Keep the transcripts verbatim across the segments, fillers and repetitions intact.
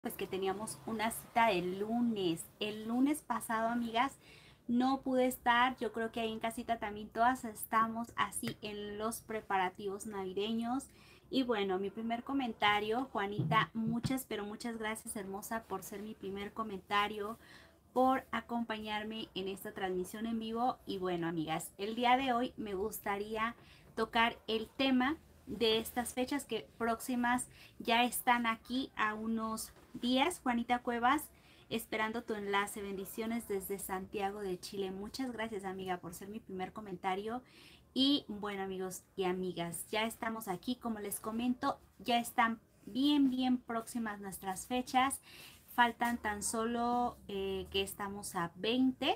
Pues que teníamos una cita el lunes. El lunes pasado, amigas, no pude estar. Yo creo que ahí en casita también todas estamos así en los preparativos navideños. Y bueno, mi primer comentario, Juanita, muchas, pero muchas gracias, hermosa, por ser mi primer comentario, por acompañarme en esta transmisión en vivo. Y bueno, amigas, el día de hoy me gustaría tocar el tema de estas fechas que próximas ya están aquí a unos días. Juanita Cuevas, esperando tu enlace. Bendiciones desde Santiago de Chile. Muchas gracias, amiga, por ser mi primer comentario. Y bueno, amigos y amigas, ya estamos aquí, como les comento, ya están bien, bien próximas nuestras fechas. Faltan tan solo eh, que estamos a veinte.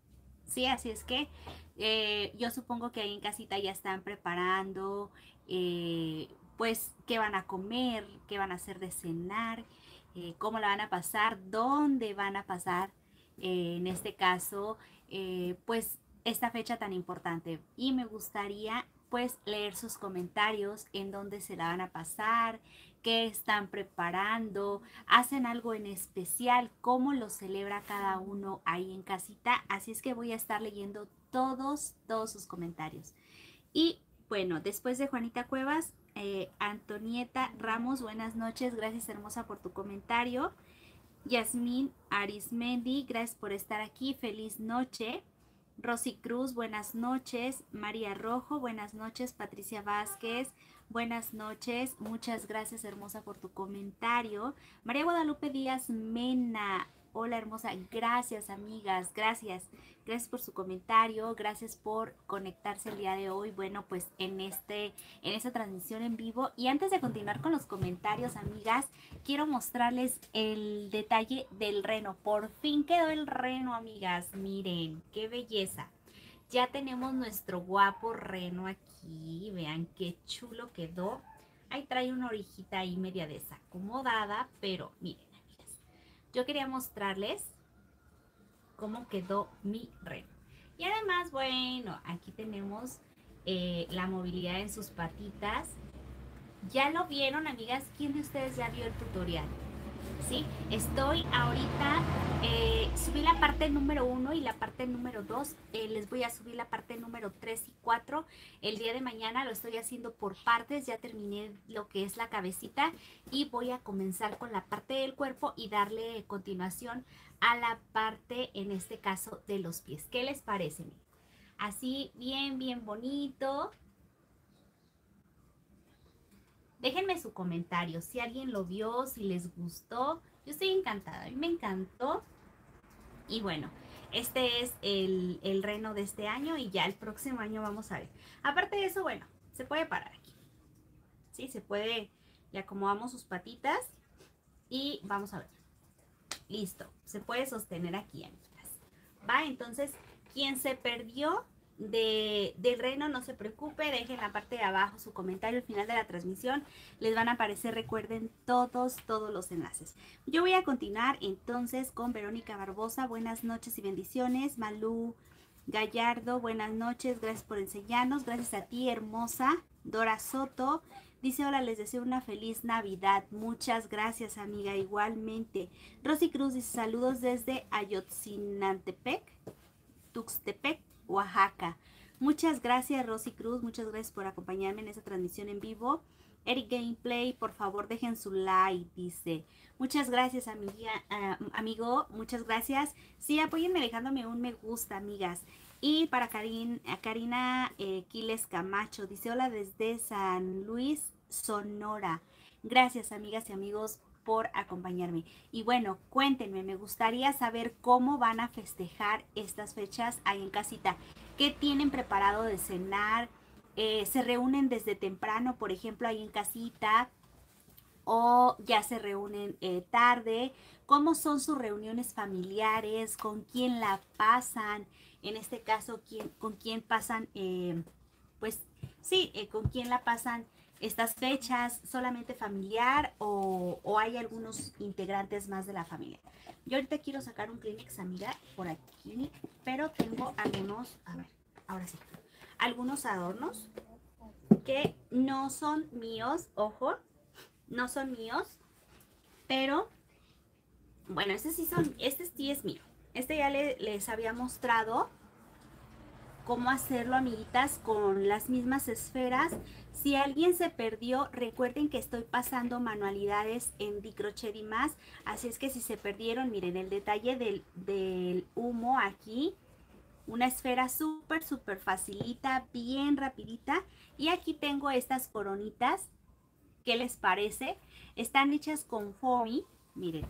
Sí, así es que eh, yo supongo que ahí en casita ya están preparando, eh, pues, qué van a comer, qué van a hacer de cenar, eh, cómo la van a pasar, dónde van a pasar, eh, en este caso, eh, pues, esta fecha tan importante. Y me gustaría, pues, leer sus comentarios, en dónde se la van a pasar, qué están preparando, hacen algo en especial, cómo lo celebra cada uno ahí en casita. Así es que voy a estar leyendo todos, todos sus comentarios. Y bueno, después de Juanita Cuevas, eh, Antonieta Ramos, buenas noches, gracias hermosa por tu comentario. Yasmín Arismendi, gracias por estar aquí, feliz noche. Rosy Cruz, buenas noches. María Rojo, buenas noches. Patricia Vázquez, buenas noches. Muchas gracias, hermosa, por tu comentario. María Guadalupe Díaz Mena, hola, hermosa. Gracias, amigas. Gracias. Gracias por su comentario. Gracias por conectarse el día de hoy. Bueno, pues en, este, en esta transmisión en vivo. Y antes de continuar con los comentarios, amigas, quiero mostrarles el detalle del reno. Por fin quedó el reno, amigas. Miren, qué belleza. Ya tenemos nuestro guapo reno aquí. Vean qué chulo quedó. Ahí trae una orejita ahí media desacomodada, pero miren, amigas, yo quería mostrarles cómo quedó mi reno. Y además, bueno, aquí tenemos eh, la movilidad en sus patitas. ¿Ya lo vieron, amigas? ¿Quién de ustedes ya vio el tutorial? ¿Sí? Estoy ahorita, eh, subí la parte número uno y la parte número dos, eh, les voy a subir la parte número tres y cuatro el día de mañana. Lo estoy haciendo por partes, ya terminé lo que es la cabecita y voy a comenzar con la parte del cuerpo y darle continuación a la parte, en este caso, de los pies. ¿Qué les parece? Así, bien, bien bonito. Déjenme su comentario, si alguien lo vio, si les gustó. Yo estoy encantada, a mí me encantó. Y bueno, este es el, el reno de este año y ya el próximo año vamos a ver. Aparte de eso, bueno, se puede parar aquí. Sí, se puede, le acomodamos sus patitas y vamos a ver. Listo, se puede sostener aquí, amigas. Va, entonces, quien se perdió de, del reno, no se preocupe, dejen en la parte de abajo su comentario al final de la transmisión. Les van a aparecer, recuerden, todos, todos los enlaces. Yo voy a continuar entonces con Verónica Barbosa. Buenas noches y bendiciones. Malú Gallardo, buenas noches, gracias por enseñarnos. Gracias a ti, hermosa. Dora Soto dice: hola, les deseo una feliz Navidad. Muchas gracias, amiga, igualmente. Rosy Cruz dice: saludos desde Ayotzinantepec, Tuxtepec, Oaxaca. Muchas gracias, Rosy Cruz, muchas gracias por acompañarme en esta transmisión en vivo. Eric Gameplay, por favor dejen su like, dice. Muchas gracias, amiga, uh, amigo, muchas gracias. Sí, apóyenme dejándome un me gusta, amigas. Y para Karin, Karina eh, Quiles Camacho, dice: hola desde San Luis, Sonora. Gracias, amigas y amigos, por acompañarme. Y bueno, cuéntenme, me gustaría saber cómo van a festejar estas fechas ahí en casita. ¿Qué tienen preparado de cenar? Eh, ¿Se reúnen desde temprano, por ejemplo, ahí en casita? ¿O ya se reúnen eh, tarde? ¿Cómo son sus reuniones familiares? ¿Con quién la pasan? En este caso, ¿quién, ¿con quién pasan? Eh, pues sí, eh, ¿con quién la pasan estas fechas? ¿Solamente familiar o, o hay algunos integrantes más de la familia? Yo ahorita quiero sacar un Kleenex, amiga, por aquí, pero tengo algunos, a ver, ahora sí, algunos adornos que no son míos, ojo, no son míos, pero Bueno, este sí son, este sí es mío. Este ya le, les había mostrado cómo hacerlo, amiguitas, con las mismas esferas. Si alguien se perdió, recuerden que estoy pasando manualidades en Dicrochet y más, así es que si se perdieron, miren el detalle del, del humo aquí, una esfera súper súper facilita, bien rapidita. Y aquí tengo estas coronitas, ¿qué les parece? Están hechas con foamy, miren.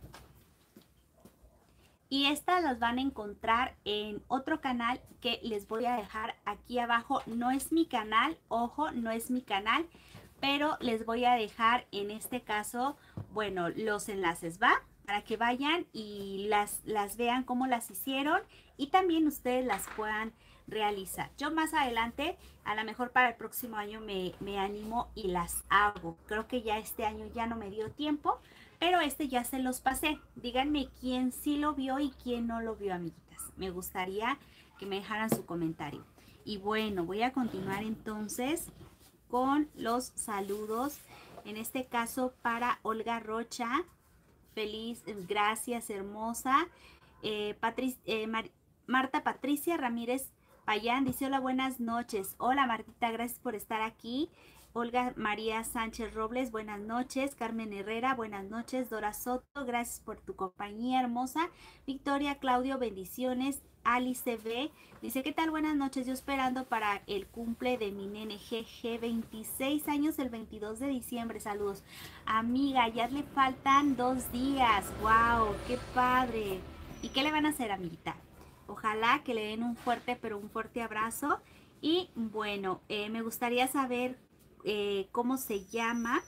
Y estas las van a encontrar en otro canal que les voy a dejar aquí abajo. No es mi canal, ojo, no es mi canal, pero les voy a dejar en este caso, bueno, los enlaces, ¿va? Para que vayan y las, las vean cómo las hicieron y también ustedes las puedan realizar. Yo más adelante, a lo mejor para el próximo año me, me animo y las hago. Creo que ya este año ya no me dio tiempo, pero este ya se los pasé. Díganme quién sí lo vio y quién no lo vio, amiguitas. Me gustaría que me dejaran su comentario. Y bueno, voy a continuar entonces con los saludos. En este caso para Olga Rocha. Feliz, gracias, hermosa. Eh, Patric eh, Mar Marta Patricia Ramírez Payán dice: hola, buenas noches. Hola, Martita, gracias por estar aquí. Olga María Sánchez Robles, buenas noches. Carmen Herrera, buenas noches. Dora Soto, gracias por tu compañía, hermosa. Victoria Claudio, bendiciones. Alice B dice: ¿qué tal? Buenas noches. Yo esperando para el cumple de mi nene G G, veintiséis años, el veintidós de diciembre. Saludos. Amiga, ya le faltan dos días. ¡Wow! ¡Qué padre! ¿Y qué le van a hacer, amiguita? Ojalá que le den un fuerte, pero un fuerte abrazo. Y bueno, eh, me gustaría saber eh, cómo se llama.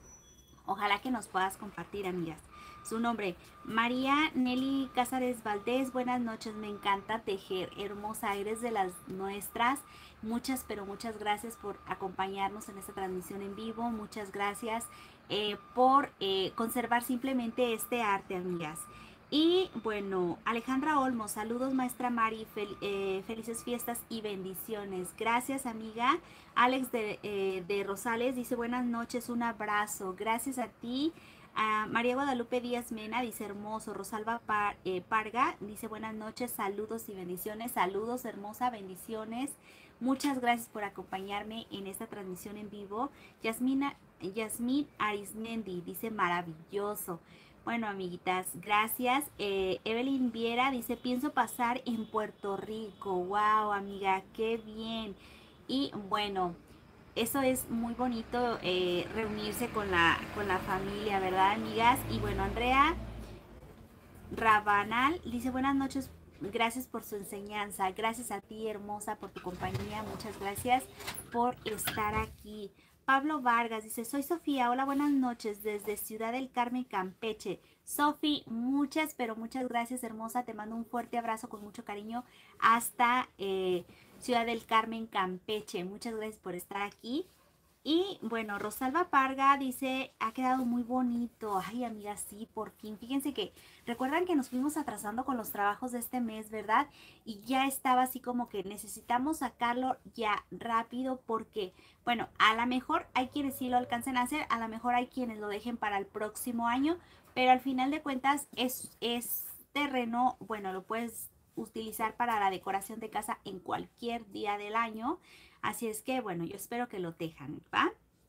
Ojalá que nos puedas compartir, amigas. Su nombre, María Nelly Cázares Valdés. Buenas noches, me encanta tejer. Hermosa, eres de las nuestras. Muchas, pero muchas gracias por acompañarnos en esta transmisión en vivo. Muchas gracias eh, por eh, conservar simplemente este arte, amigas. Y bueno, Alejandra Olmos, saludos maestra Mari, fel, eh, felices fiestas y bendiciones. Gracias, amiga. Alex de, eh, de Rosales dice: buenas noches, un abrazo. Gracias a ti. Uh, María Guadalupe Díaz Mena dice: hermoso. Rosalba Par, eh, Parga dice: buenas noches, saludos y bendiciones. Saludos, hermosa, bendiciones. Muchas gracias por acompañarme en esta transmisión en vivo. Yasmina, Yasmín Arismendi dice: maravilloso. Bueno, amiguitas, gracias. Eh, Evelyn Viera dice: pienso pasar en Puerto Rico. Wow, amiga, qué bien. Y bueno, eso es muy bonito, eh, reunirse con la, con la familia, ¿verdad, amigas? Y bueno, Andrea Rabanal dice: buenas noches, gracias por su enseñanza. Gracias a ti, hermosa, por tu compañía. Muchas gracias por estar aquí. Pablo Vargas dice: soy Sofía, hola, buenas noches, desde Ciudad del Carmen, Campeche. Sofi, muchas, pero muchas gracias, hermosa. Te mando un fuerte abrazo con mucho cariño hasta eh, Ciudad del Carmen, Campeche. Muchas gracias por estar aquí. Y bueno, Rosalba Parga dice: ha quedado muy bonito. Ay, amiga, sí, por fin. Fíjense que recuerdan que nos fuimos atrasando con los trabajos de este mes, ¿verdad? Y ya estaba así como que necesitamos sacarlo ya rápido porque, bueno, a lo mejor hay quienes sí lo alcancen a hacer, a lo mejor hay quienes lo dejen para el próximo año, pero al final de cuentas es, es terreno, bueno, lo puedes utilizar para la decoración de casa en cualquier día del año. Así es que, bueno, yo espero que lo tejan, ¿va?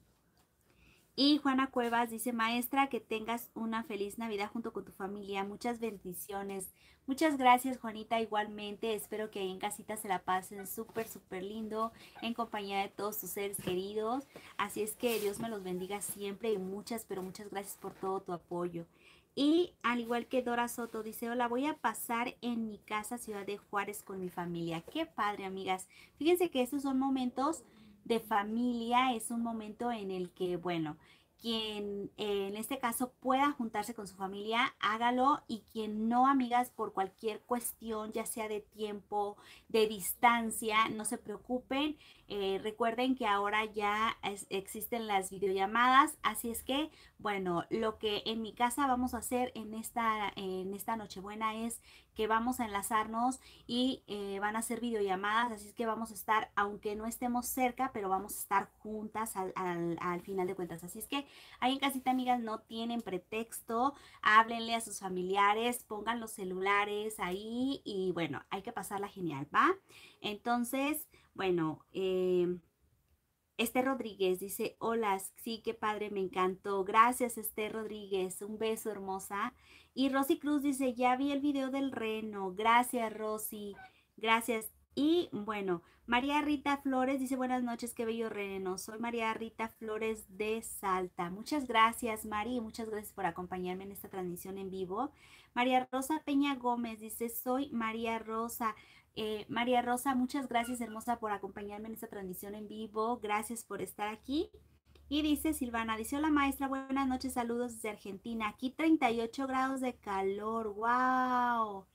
Y Juana Cuevas dice: maestra, que tengas una feliz Navidad junto con tu familia. Muchas bendiciones. Muchas gracias, Juanita, igualmente. Espero que ahí en casita se la pasen súper, súper lindo en compañía de todos tus seres queridos. Así es que Dios me los bendiga siempre y muchas, pero muchas gracias por todo tu apoyo. Y al igual que Dora Soto dice: hola, voy a pasar en mi casa Ciudad de Juárez con mi familia. Qué padre, amigas. Fíjense que estos son momentos de familia, es un momento en el que, bueno, quien eh, en este caso pueda juntarse con su familia, hágalo, y quien no, amigas, por cualquier cuestión, ya sea de tiempo, de distancia, no se preocupen. Eh, recuerden que ahora ya es, existen las videollamadas, así es que Bueno, lo que en mi casa vamos a hacer en esta, en esta Nochebuena es que vamos a enlazarnos y eh, van a hacer videollamadas, así es que vamos a estar, aunque no estemos cerca, pero vamos a estar juntas al, al, al final de cuentas. Así es que ahí en casita, amigas, no tienen pretexto, háblenle a sus familiares, pongan los celulares ahí y bueno, hay que pasarla genial, ¿va? Entonces, bueno, eh, Esther Rodríguez dice, hola, sí, qué padre, me encantó. Gracias, Esther Rodríguez, un beso hermosa. Y Rosy Cruz dice, ya vi el video del reno. Gracias, Rosy. Gracias. Y bueno, María Rita Flores dice, buenas noches, qué bello reno. Soy María Rita Flores de Salta. Muchas gracias, Mari, y muchas gracias por acompañarme en esta transmisión en vivo. María Rosa Peña Gómez dice, soy María Rosa. Eh, María Rosa, muchas gracias, hermosa, por acompañarme en esta transmisión en vivo. Gracias por estar aquí. Y dice Silvana, dice, hola maestra, buenas noches, saludos desde Argentina. Aquí treinta y ocho grados de calor, wow.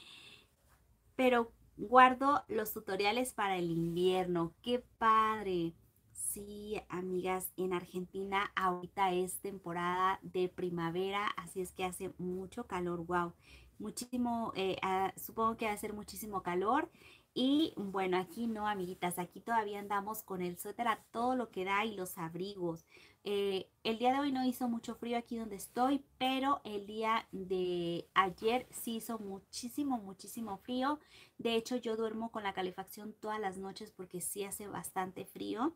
Pero guardo los tutoriales para el invierno, qué padre. Sí, amigas, en Argentina ahorita es temporada de primavera, así es que hace mucho calor, wow. Muchísimo, eh, ah, supongo que va a hacer muchísimo calor. Y bueno, aquí no, amiguitas, aquí todavía andamos con el suéter a todo lo que da y los abrigos. Eh, el día de hoy no hizo mucho frío aquí donde estoy, pero el día de ayer sí hizo muchísimo, muchísimo frío. De hecho, yo duermo con la calefacción todas las noches porque sí hace bastante frío.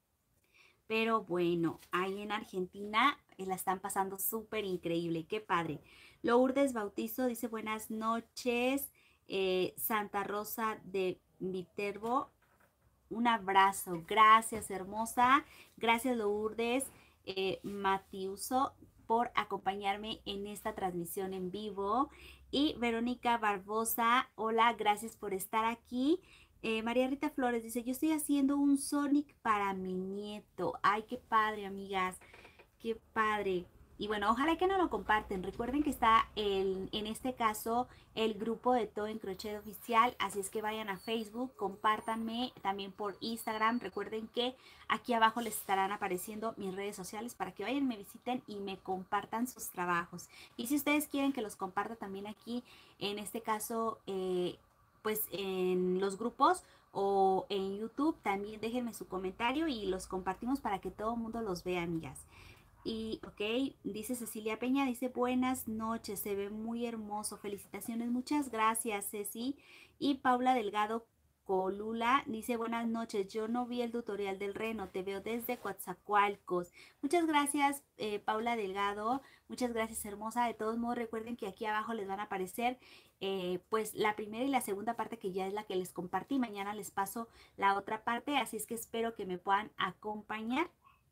Pero bueno, ahí en Argentina eh, la están pasando súper increíble. Qué padre. Lourdes Bautizo dice buenas noches. Eh, Santa Rosa de Viterbo, un abrazo. Gracias, hermosa. Gracias, Lourdes eh, Matiuso, por acompañarme en esta transmisión en vivo. Y Verónica Barbosa, hola, gracias por estar aquí. Eh, María Rita Flores dice, yo estoy haciendo un Sonic para mi nieto. Ay, qué padre, amigas. Qué padre. Y bueno, ojalá que no lo comparten. Recuerden que está el, en este caso el grupo de Todo en Crochet Oficial. Así es que vayan a Facebook, compártanme también por Instagram. Recuerden que aquí abajo les estarán apareciendo mis redes sociales para que vayan, me visiten y me compartan sus trabajos. Y si ustedes quieren que los comparta también aquí, en este caso, eh, pues en los grupos o en YouTube, también déjenme su comentario y los compartimos para que todo el mundo los vea, amigas. Y, ok, dice Cecilia Peña, dice buenas noches, se ve muy hermoso, felicitaciones, muchas gracias, Ceci. Y Paula Delgado Colula dice buenas noches, yo no vi el tutorial del reno, te veo desde Coatzacoalcos. Muchas gracias, eh, Paula Delgado, muchas gracias, hermosa. De todos modos, recuerden que aquí abajo les van a aparecer eh, pues la primera y la segunda parte que ya es la que les compartí. Mañana les paso la otra parte, así es que espero que me puedan acompañar.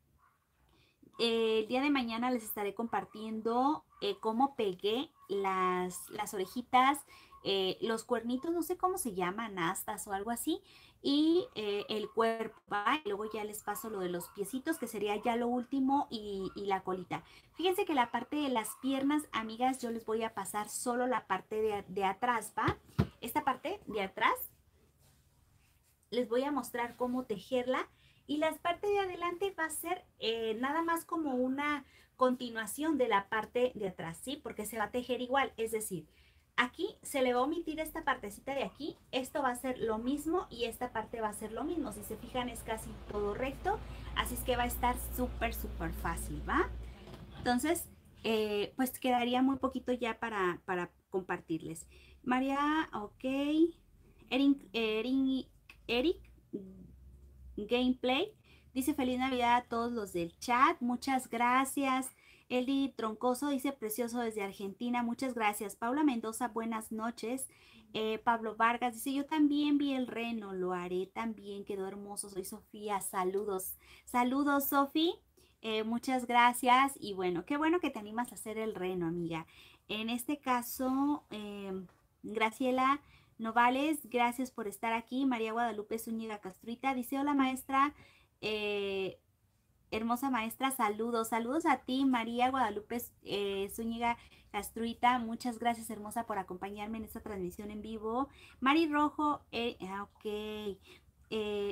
Eh, el día de mañana les estaré compartiendo eh, cómo pegué las, las orejitas, eh, los cuernitos, no sé cómo se llaman, astas o algo así, y eh, el cuerpo, ¿va? Y luego ya les paso lo de los piecitos, que sería ya lo último, y, y la colita. Fíjense que la parte de las piernas, amigas, yo les voy a pasar solo la parte de, de atrás, ¿va? Esta parte de atrás les voy a mostrar cómo tejerla y la parte de adelante va a ser eh, nada más como una continuación de la parte de atrás, ¿sí? Porque se va a tejer igual, es decir, aquí se le va a omitir esta partecita de aquí, esto va a ser lo mismo y esta parte va a ser lo mismo, si se fijan es casi todo recto, así es que va a estar súper, súper fácil, ¿va? Entonces, eh, pues quedaría muy poquito ya para, para compartirles. María, ok. Eric, Eric, Eric Gameplay dice feliz Navidad a todos los del chat. Muchas gracias. Eli Troncoso dice precioso desde Argentina. Muchas gracias. Paula Mendoza, buenas noches. Eh, Pablo Vargas dice yo también vi el reno. Lo haré también. Quedó hermoso. Soy Sofía. Saludos. Saludos, Sofi. Eh, muchas gracias. Y bueno, qué bueno que te animas a hacer el reno, amiga. En este caso, eh, Graciela Novales, gracias por estar aquí. María Guadalupe Zúñiga Castruita dice, hola maestra, eh, hermosa maestra, saludos. Saludos a ti, María Guadalupe eh, Zúñiga Castruita. Muchas gracias, hermosa, por acompañarme en esta transmisión en vivo. Mari Rojo, eh, ah, ok. Eh,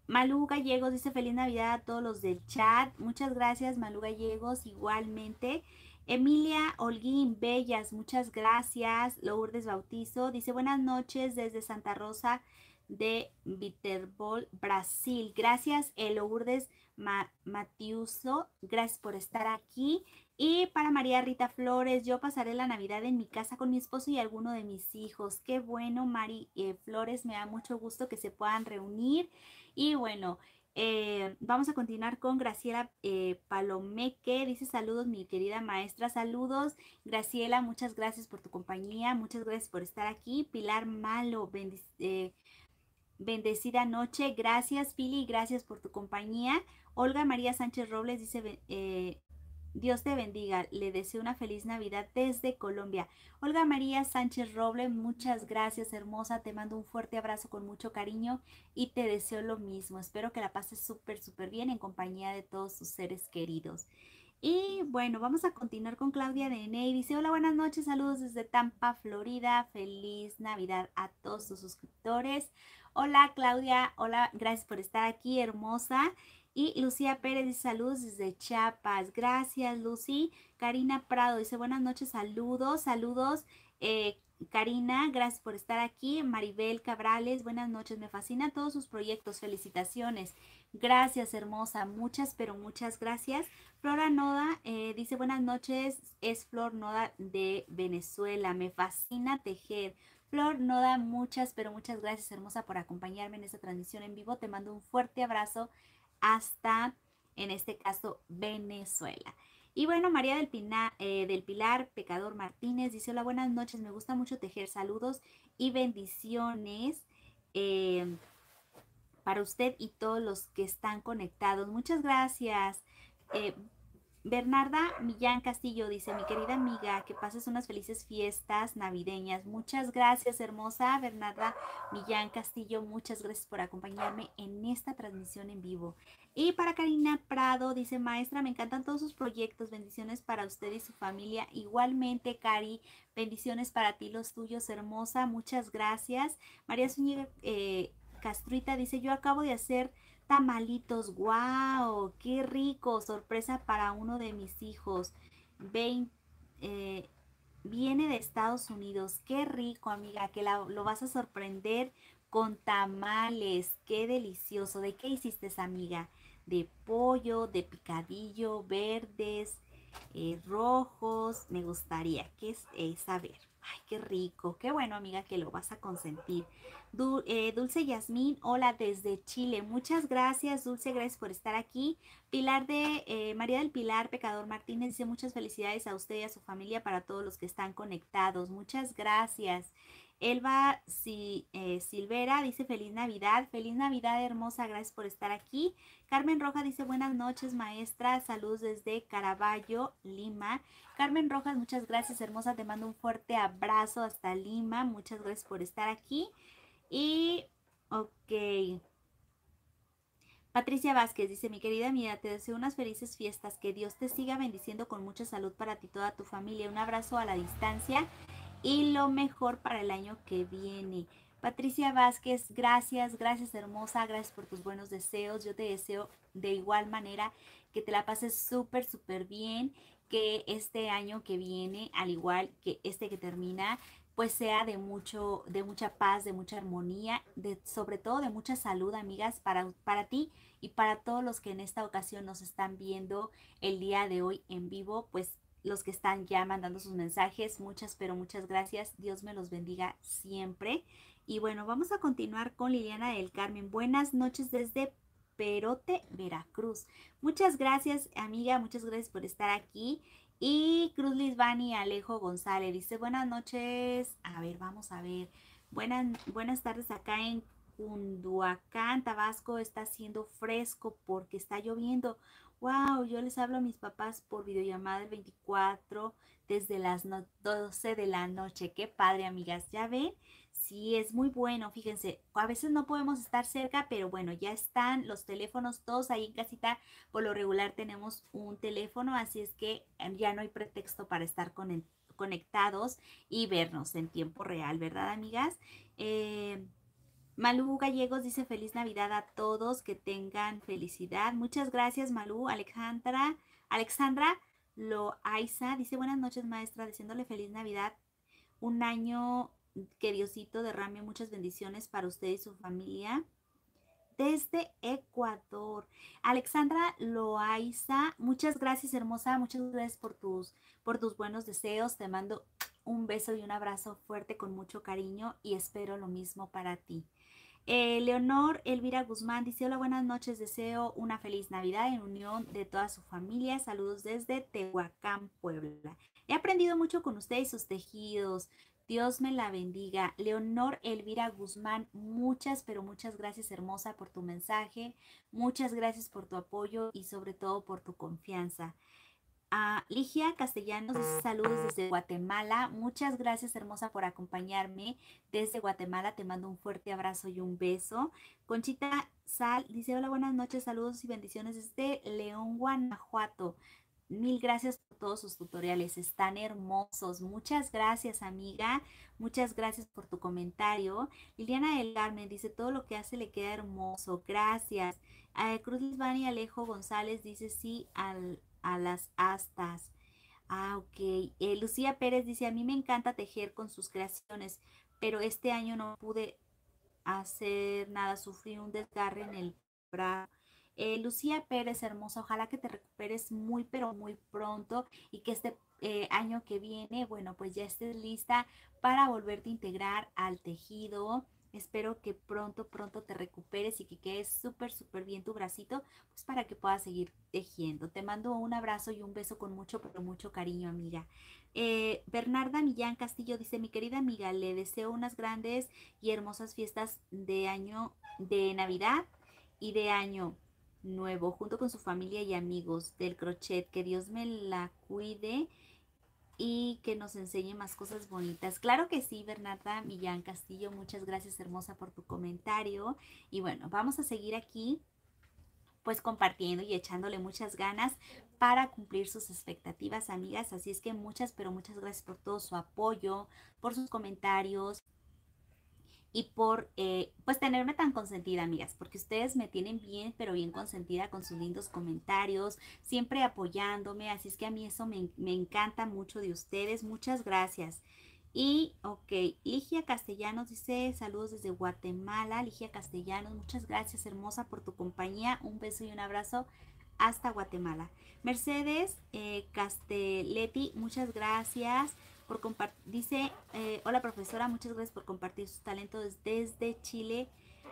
Malú Gallegos dice feliz Navidad a todos los del chat. Muchas gracias, Malú Gallegos, igualmente. Emilia Holguín Bellas, muchas gracias. Lourdes Bautizo dice buenas noches desde Santa Rosa de Viterbol, Brasil. Gracias, Lourdes Ma Matiuso, gracias por estar aquí. Y para María Rita Flores, yo pasaré la Navidad en mi casa con mi esposo y alguno de mis hijos. Qué bueno, Mari eh, Flores, me da mucho gusto que se puedan reunir. Y bueno, eh, vamos a continuar con Graciela eh, Palomeque. Dice saludos mi querida maestra, saludos. Graciela, muchas gracias por tu compañía, muchas gracias por estar aquí. Pilar Malo, bendic eh, bendecida noche, gracias Pili, gracias por tu compañía. Olga María Sánchez Robles dice... Eh, Dios te bendiga, le deseo una feliz Navidad desde Colombia. Olga María Sánchez Roble, muchas gracias, hermosa. Te mando un fuerte abrazo con mucho cariño y te deseo lo mismo. Espero que la pases súper, súper bien en compañía de todos sus seres queridos. Y bueno, vamos a continuar con Claudia de Ney. Dice, hola, buenas noches, saludos desde Tampa, Florida. Feliz Navidad a todos sus suscriptores. Hola, Claudia. Hola, gracias por estar aquí, hermosa. Y Lucía Pérez dice saludos desde Chiapas. Gracias, Lucy. Karina Prado dice buenas noches, saludos, saludos. Eh, Karina, gracias por estar aquí. Maribel Cabrales, buenas noches. Me fascinan todos sus proyectos. Felicitaciones. Gracias, hermosa. Muchas, pero muchas gracias. Flora Noda eh, dice buenas noches. Es Flor Noda de Venezuela. Me fascina tejer. Flor Noda, muchas, pero muchas gracias, hermosa, por acompañarme en esta transmisión en vivo. Te mando un fuerte abrazo hasta, en este caso, Venezuela. Y bueno, María del, Pina, eh, del Pilar Pecador Martínez dice, hola, buenas noches, me gusta mucho tejer, saludos y bendiciones eh, para usted y todos los que están conectados. Muchas gracias. Eh, Bernarda Millán Castillo dice, mi querida amiga, que pases unas felices fiestas navideñas. Muchas gracias, hermosa Bernarda Millán Castillo. Muchas gracias por acompañarme en esta transmisión en vivo. Y para Karina Prado dice, maestra, me encantan todos sus proyectos. Bendiciones para usted y su familia. Igualmente, Cari, bendiciones para ti, los tuyos, hermosa. Muchas gracias. María Zúñiga eh, Castruita dice, yo acabo de hacer tamalitos, wow, qué rico, sorpresa para uno de mis hijos. Vein, eh, viene de Estados Unidos, qué rico, amiga, que la, lo vas a sorprender con tamales, qué delicioso. ¿De qué hiciste esa amiga? De pollo, de picadillo, verdes, eh, rojos, me gustaría que es eh, saber. Ay, qué rico, qué bueno, amiga, que lo vas a consentir. Du, eh, Dulce Yasmín, hola desde Chile. Muchas gracias, Dulce, gracias por estar aquí. Pilar de eh, María del Pilar Pecador Martínez dice muchas felicidades a usted y a su familia para todos los que están conectados. Muchas gracias. Elba si, eh, Silvera dice feliz Navidad. Feliz Navidad, hermosa, gracias por estar aquí. Carmen Rojas dice buenas noches, maestra. Saludos desde Caraballo, Lima. Carmen Rojas, muchas gracias, hermosa. Te mando un fuerte abrazo hasta Lima. Muchas gracias por estar aquí. Y, ok. Patricia Vázquez dice, mi querida amiga, te deseo unas felices fiestas. Que Dios te siga bendiciendo con mucha salud para ti y toda tu familia. Un abrazo a la distancia y lo mejor para el año que viene. Patricia Vázquez, gracias, gracias hermosa, gracias por tus buenos deseos. Yo te deseo de igual manera que te la pases súper, súper bien, que este año que viene, al igual que este que termina, pues sea de mucho, de mucha paz, de mucha armonía, de, sobre todo de mucha salud, amigas, para, para ti y para todos los que en esta ocasión nos están viendo el día de hoy en vivo, pues los que están ya mandando sus mensajes, muchas, pero muchas gracias. Dios me los bendiga siempre. Y bueno, vamos a continuar con Liliana del Carmen. Buenas noches desde Perote, Veracruz. Muchas gracias, amiga, muchas gracias por estar aquí. Y Cruz Lisbani Alejo González dice, buenas noches. A ver, vamos a ver. Buenas, buenas tardes acá en Cunduacán, Tabasco. Está haciendo fresco porque está lloviendo. Wow, yo les hablo a mis papás por videollamada el veinticuatro desde las doce de la noche. Qué padre, amigas. ¿Ya ven? Sí, es muy bueno. Fíjense, a veces no podemos estar cerca, pero bueno, ya están los teléfonos todos ahí en casita. Por lo regular tenemos un teléfono, así es que ya no hay pretexto para estar con, conectados y vernos en tiempo real, ¿verdad, amigas? Eh, Malú Gallegos dice feliz Navidad a todos, que tengan felicidad. Muchas gracias, Malú. Alejandra, Alexandra Loaiza dice buenas noches, maestra, deseándole feliz Navidad. Un año que Diosito derrame muchas bendiciones para usted y su familia. Desde Ecuador. Alexandra Loaiza, muchas gracias, hermosa. Muchas gracias por tus, por tus buenos deseos. Te mando un beso y un abrazo fuerte con mucho cariño y espero lo mismo para ti. Eh, Leonor Elvira Guzmán dice, hola, buenas noches, deseo una feliz Navidad en unión de toda su familia. Saludos desde Tehuacán, Puebla. He aprendido mucho con usted y sus tejidos. Dios me la bendiga. Leonor Elvira Guzmán, muchas, pero muchas gracias, hermosa, por tu mensaje. Muchas gracias por tu apoyo y sobre todo por tu confianza. A Ligia Castellanos, saludos desde Guatemala. Muchas gracias, hermosa, por acompañarme desde Guatemala. Te mando un fuerte abrazo y un beso. Conchita Sal dice, hola, buenas noches, saludos y bendiciones desde León, Guanajuato. Mil gracias por todos sus tutoriales, están hermosos. Muchas gracias, amiga. Muchas gracias por tu comentario. Liliana del Carmen dice, todo lo que hace le queda hermoso. Gracias. Eh, Cruz Lisbani Alejo González dice, sí, al a las astas. Ah, ok. Eh, Lucía Pérez dice, a mí me encanta tejer con sus creaciones, pero este año no pude hacer nada, sufrí un desgarre en el brazo. Eh, Lucía Pérez, hermosa, ojalá que te recuperes muy, pero muy pronto y que este eh, año que viene, bueno, pues ya estés lista para volverte a integrar al tejido. Espero que pronto, pronto te recuperes y que quede súper, súper bien tu bracito, pues para que puedas seguir tejiendo. Te mando un abrazo y un beso con mucho, pero mucho cariño, amiga. Eh, Bernarda Millán Castillo dice, mi querida amiga, le deseo unas grandes y hermosas fiestas de año, de Navidad y de año nuevo, junto con su familia y amigos del crochet. Que Dios me la cuide y que nos enseñe más cosas bonitas. Claro que sí, Bernarda Millán Castillo, muchas gracias, hermosa, por tu comentario. Y bueno, vamos a seguir aquí pues compartiendo y echándole muchas ganas para cumplir sus expectativas, amigas. Así es que muchas, pero muchas gracias por todo su apoyo, por sus comentarios y por eh, pues tenerme tan consentida, amigas, porque ustedes me tienen bien, pero bien consentida con sus lindos comentarios, siempre apoyándome. Así es que a mí eso me, me encanta mucho de ustedes. Muchas gracias. Y, ok, Ligia Castellanos dice, saludos desde Guatemala. Ligia Castellanos, muchas gracias, hermosa, por tu compañía. Un beso y un abrazo hasta Guatemala. Mercedes eh, Castelletti, muchas gracias por compartir. Dice, eh, hola profesora, muchas gracias por compartir sus talentos desde Chile.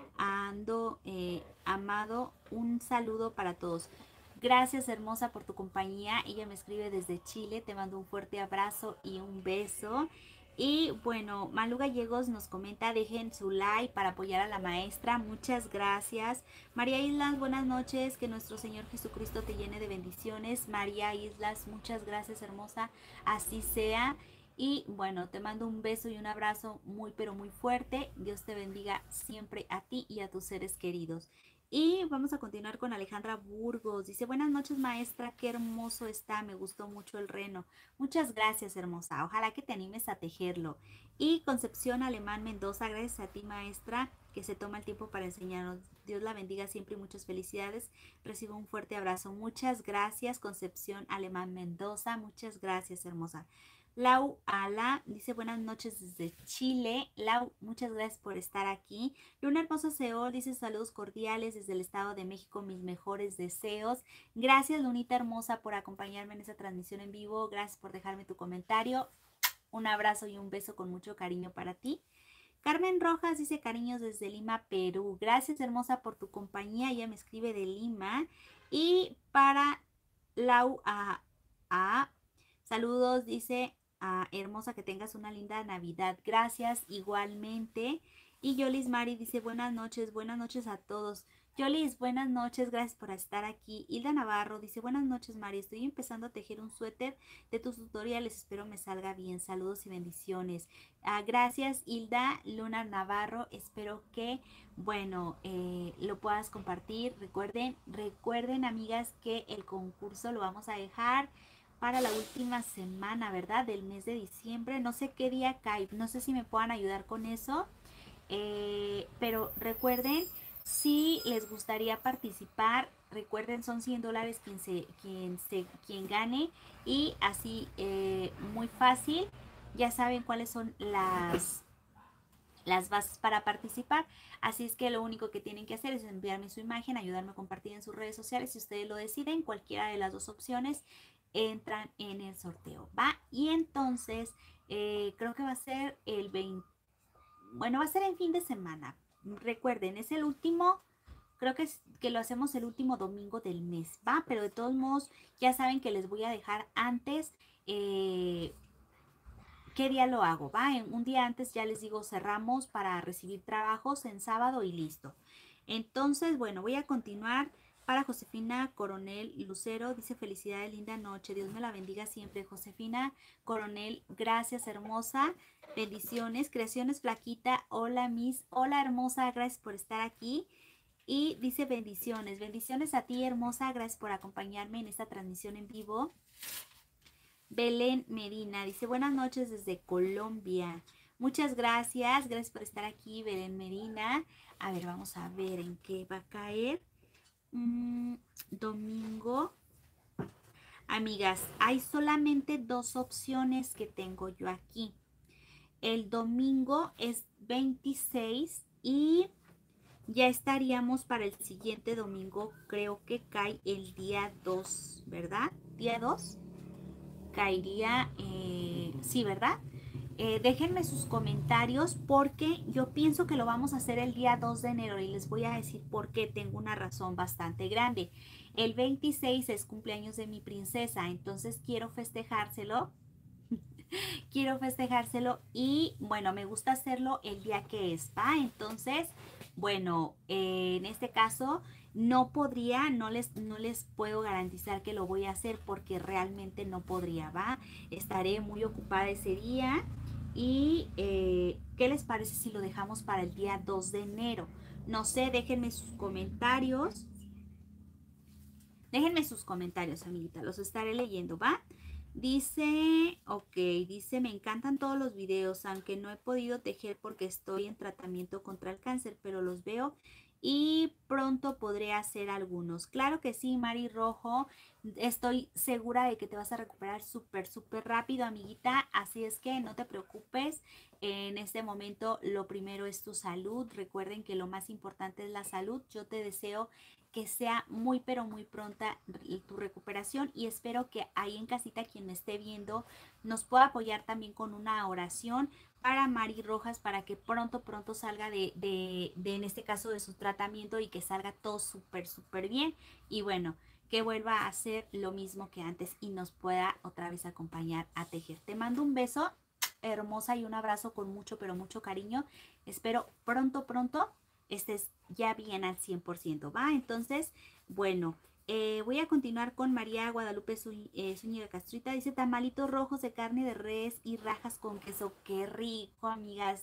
Ando, eh, amado, un saludo para todos. Gracias, hermosa, por tu compañía. Ella me escribe desde Chile. Te mando un fuerte abrazo y un beso. Y bueno, Malu Gallegos nos comenta, dejen su like para apoyar a la maestra. Muchas gracias. María Islas, buenas noches. Que nuestro Señor Jesucristo te llene de bendiciones. María Islas, muchas gracias, hermosa. Así sea. Y bueno, te mando un beso y un abrazo muy, pero muy fuerte. Dios te bendiga siempre a ti y a tus seres queridos. Y vamos a continuar con Alejandra Burgos. Dice, buenas noches, maestra, qué hermoso está, me gustó mucho el reno. Muchas gracias, hermosa, ojalá que te animes a tejerlo. Y Concepción Alemán Mendoza, gracias a ti, maestra, que se toma el tiempo para enseñarnos. Dios la bendiga siempre y muchas felicidades. Recibo un fuerte abrazo. Muchas gracias, Concepción Alemán Mendoza. Muchas gracias, hermosa. Lau Ala dice buenas noches desde Chile. Lau, muchas gracias por estar aquí. Luna Hermosa Seol dice saludos cordiales desde el Estado de México, mis mejores deseos. Gracias, Lunita Hermosa, por acompañarme en esta transmisión en vivo. Gracias por dejarme tu comentario. Un abrazo y un beso con mucho cariño para ti. Carmen Rojas dice cariños desde Lima, Perú. Gracias, hermosa, por tu compañía. Ella me escribe de Lima. Y para Lau A, A saludos, dice ah, hermosa, que tengas una linda Navidad. Gracias, igualmente. Y Yolis Mari dice buenas noches, buenas noches a todos. Yolis, buenas noches, gracias por estar aquí. Hilda Navarro dice buenas noches, Mari, estoy empezando a tejer un suéter de tus tutoriales, espero me salga bien. Saludos y bendiciones. Ah, gracias, Hilda. Luna Navarro, espero que, bueno, eh, lo puedas compartir. Recuerden, recuerden, amigas, que el concurso lo vamos a dejar para la última semana, ¿verdad? Del mes de diciembre. No sé qué día cae, no sé si me puedan ayudar con eso. Eh, pero recuerden, si les gustaría participar, recuerden, son cien dólares quien, se, quien, se, quien gane y así eh, muy fácil. Ya saben cuáles son las las bases para participar, así es que lo único que tienen que hacer es enviarme su imagen, ayudarme a compartir en sus redes sociales. Si ustedes lo deciden, cualquiera de las dos opciones entran en el sorteo, ¿va? Y entonces eh, creo que va a ser el veinte, bueno, va a ser en fin de semana. Recuerden, es el último, creo que, es, que lo hacemos el último domingo del mes, ¿va? Pero de todos modos, ya saben que les voy a dejar antes eh, ¿qué día lo hago? Va, en un día antes ya les digo cerramos para recibir trabajos en sábado y listo. Entonces, bueno, voy a continuar. Para Josefina Coronel Lucero, dice felicidades, linda noche, Dios me la bendiga siempre. Josefina Coronel, gracias hermosa, bendiciones, creaciones flaquita, hola Miss, hola hermosa, gracias por estar aquí. Y dice bendiciones, bendiciones a ti hermosa, gracias por acompañarme en esta transmisión en vivo. Belén Medina dice buenas noches desde Colombia. Muchas gracias, gracias por estar aquí, Belén Medina. A ver, vamos a ver en qué va a caer. Mm, domingo. Amigas, hay solamente dos opciones que tengo yo aquí. El domingo es veintiséis y ya estaríamos para el siguiente domingo, creo que cae el día dos, ¿verdad? ¿Día dos? Caería, eh, sí, ¿verdad? Eh, déjenme sus comentarios porque yo pienso que lo vamos a hacer el día dos de enero y les voy a decir por qué. Tengo una razón bastante grande. El veintiséis es cumpleaños de mi princesa, entonces quiero festejárselo. Quiero festejárselo y bueno, me gusta hacerlo el día que es, ¿va? Entonces, bueno, eh, en este caso no podría, no les, no les puedo garantizar que lo voy a hacer porque realmente no podría, ¿va? Estaré muy ocupada ese día y eh, ¿qué les parece si lo dejamos para el día dos de enero? No sé, déjenme sus comentarios. Déjenme sus comentarios, amiguita, los estaré leyendo, ¿va? Dice, ok, dice, me encantan todos los videos, aunque no he podido tejer porque estoy en tratamiento contra el cáncer, pero los veo y pronto podré hacer algunos. Claro que sí, Mari Rojo, estoy segura de que te vas a recuperar súper, súper rápido, amiguita, así es que no te preocupes. En este momento lo primero es tu salud. Recuerden que lo más importante es la salud. Yo te deseo que sea muy pero muy pronta tu recuperación y espero que ahí en casita quien me esté viendo nos pueda apoyar también con una oración para Mari Rojas para que pronto pronto salga de, de, de en este caso de su tratamiento y que salga todo súper súper bien y bueno, que vuelva a hacer lo mismo que antes y nos pueda otra vez acompañar a tejer. Te mando un beso hermosa y un abrazo con mucho pero mucho cariño. Espero pronto pronto estés ya bien al cien por ciento, ¿va? Entonces, bueno, eh, voy a continuar con María Guadalupe eh, Zúñiga Castrita. Dice tamalitos rojos de carne de res y rajas con queso. Qué rico, amigas.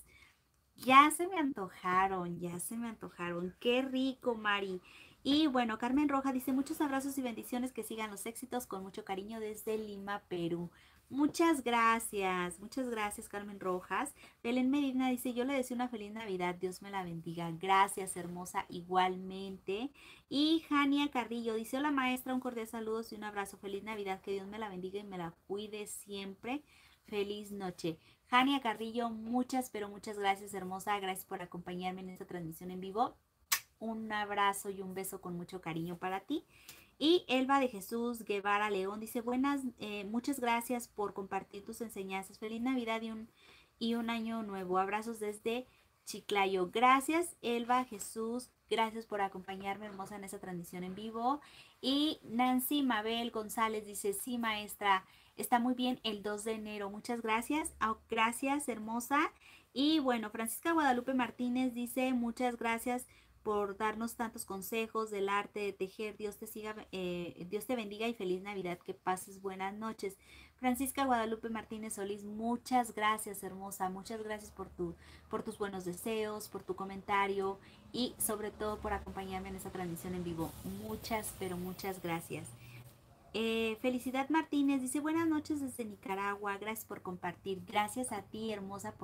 Ya se me antojaron, ya se me antojaron. Qué rico, Mari. Y bueno, Carmen Roja dice muchos abrazos y bendiciones, que sigan los éxitos con mucho cariño desde Lima, Perú. Muchas gracias, muchas gracias, Carmen Rojas. Belén Medina dice, yo le deseo una feliz Navidad, Dios me la bendiga. Gracias, hermosa, igualmente. Y Jania Carrillo dice, hola maestra, un cordial saludo y un abrazo. Feliz Navidad, que Dios me la bendiga y me la cuide siempre. Feliz noche. Jania Carrillo, muchas, pero muchas gracias, hermosa. Gracias por acompañarme en esta transmisión en vivo. Un abrazo y un beso con mucho cariño para ti. Y Elba de Jesús Guevara León dice, buenas, eh, muchas gracias por compartir tus enseñanzas. Feliz Navidad y un, y un año nuevo. Abrazos desde Chiclayo. Gracias, Elba Jesús. Gracias por acompañarme, hermosa, en esta transmisión en vivo. Y Nancy Mabel González dice, sí, maestra, está muy bien el dos de enero. Muchas gracias. Oh, gracias, hermosa. Y bueno, Francisca Guadalupe Martínez dice, muchas gracias por darnos tantos consejos del arte de tejer. Dios te siga, eh, Dios te bendiga y feliz Navidad, que pases buenas noches. Francisca Guadalupe Martínez Solís, muchas gracias, hermosa, muchas gracias por tu, por tus buenos deseos, por tu comentario y sobre todo por acompañarme en esta transmisión en vivo. Muchas, pero muchas gracias. Eh, Felicidad Martínez dice, buenas noches desde Nicaragua, gracias por compartir. Gracias a ti, hermosa, por tu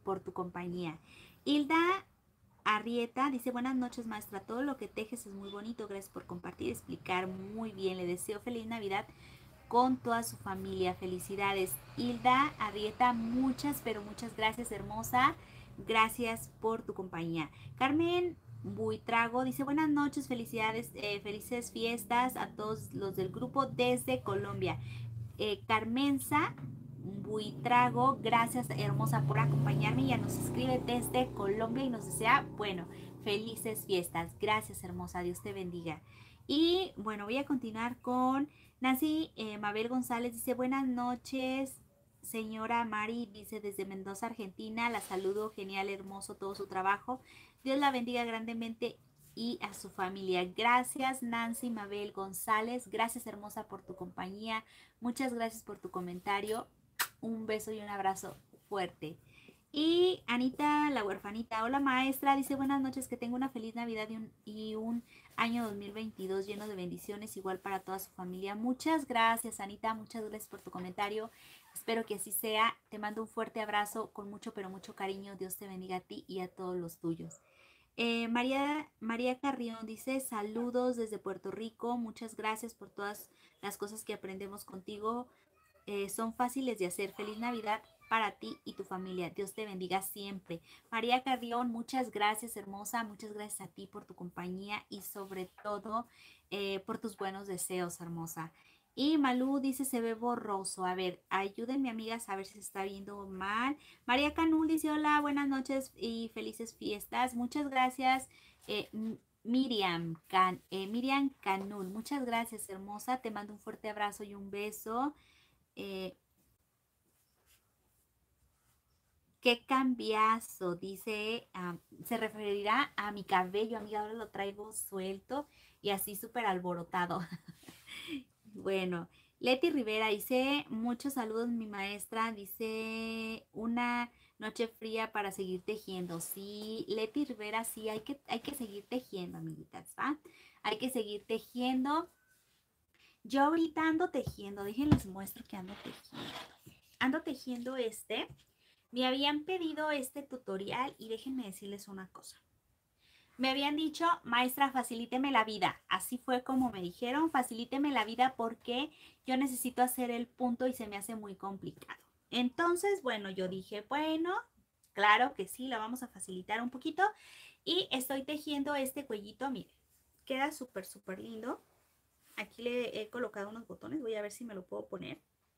por tu compañía. Hilda Arrieta dice, buenas noches maestra, todo lo que tejes es muy bonito, gracias por compartir y explicar muy bien, le deseo feliz Navidad con toda su familia, felicidades. Hilda Arrieta, muchas, pero muchas gracias hermosa, gracias por tu compañía. Carmen Buitrago dice, buenas noches, felicidades, eh, felices fiestas a todos los del grupo desde Colombia. Eh, Carmenza Buitrago, gracias hermosa por acompañarme. Ya nos escribe desde Colombia y nos desea, bueno, felices fiestas. Gracias hermosa, Dios te bendiga. Y bueno, voy a continuar con Nancy eh, Mabel González. Dice, buenas noches, señora Mari, dice desde Mendoza, Argentina. La saludo, genial, hermoso todo su trabajo. Dios la bendiga grandemente y a su familia. Gracias Nancy Mabel González. Gracias hermosa por tu compañía. Muchas gracias por tu comentario. Un beso y un abrazo fuerte. Y Anita, la huerfanita, hola maestra, dice buenas noches, que tenga una feliz Navidad y un, y un año dos mil veintidós lleno de bendiciones, igual para toda su familia. Muchas gracias Anita, muchas gracias por tu comentario. Espero que así sea. Te mando un fuerte abrazo con mucho, pero mucho cariño. Dios te bendiga a ti y a todos los tuyos. Eh, María, María Carrión dice, saludos desde Puerto Rico, muchas gracias por todas las cosas que aprendemos contigo. Eh, son fáciles de hacer. Feliz Navidad para ti y tu familia. Dios te bendiga siempre. María Carrión, muchas gracias hermosa, muchas gracias a ti por tu compañía y sobre todo eh, por tus buenos deseos, hermosa. Y Malú dice, se ve borroso. A ver, ayúdenme amigas a ver si se está viendo mal. María Canul dice, hola, buenas noches y felices fiestas. Muchas gracias. Eh, Miriam, Can, eh, Miriam Canul, muchas gracias hermosa. Te mando un fuerte abrazo y un beso. Eh, qué cambiazo, dice, um, se referirá a mi cabello, amiga, ahora lo traigo suelto y así súper alborotado. Bueno, Leti Rivera dice, muchos saludos mi maestra, dice, una noche fría para seguir tejiendo. Sí, Leti Rivera, sí, hay que, hay que seguir tejiendo, amiguitas, ¿va? Hay que seguir tejiendo. Yo ahorita ando tejiendo, déjenles muestro que ando tejiendo. Ando tejiendo este. Me habían pedido este tutorial y déjenme decirles una cosa. Me habían dicho, maestra, facilíteme la vida. Así fue como me dijeron, facilíteme la vida porque yo necesito hacer el punto y se me hace muy complicado. Entonces, bueno, yo dije, bueno, claro que sí, la vamos a facilitar un poquito. Y estoy tejiendo este cuellito, miren, queda súper, súper lindo. Aquí le he colocado unos botones, voy a ver si me lo puedo poner.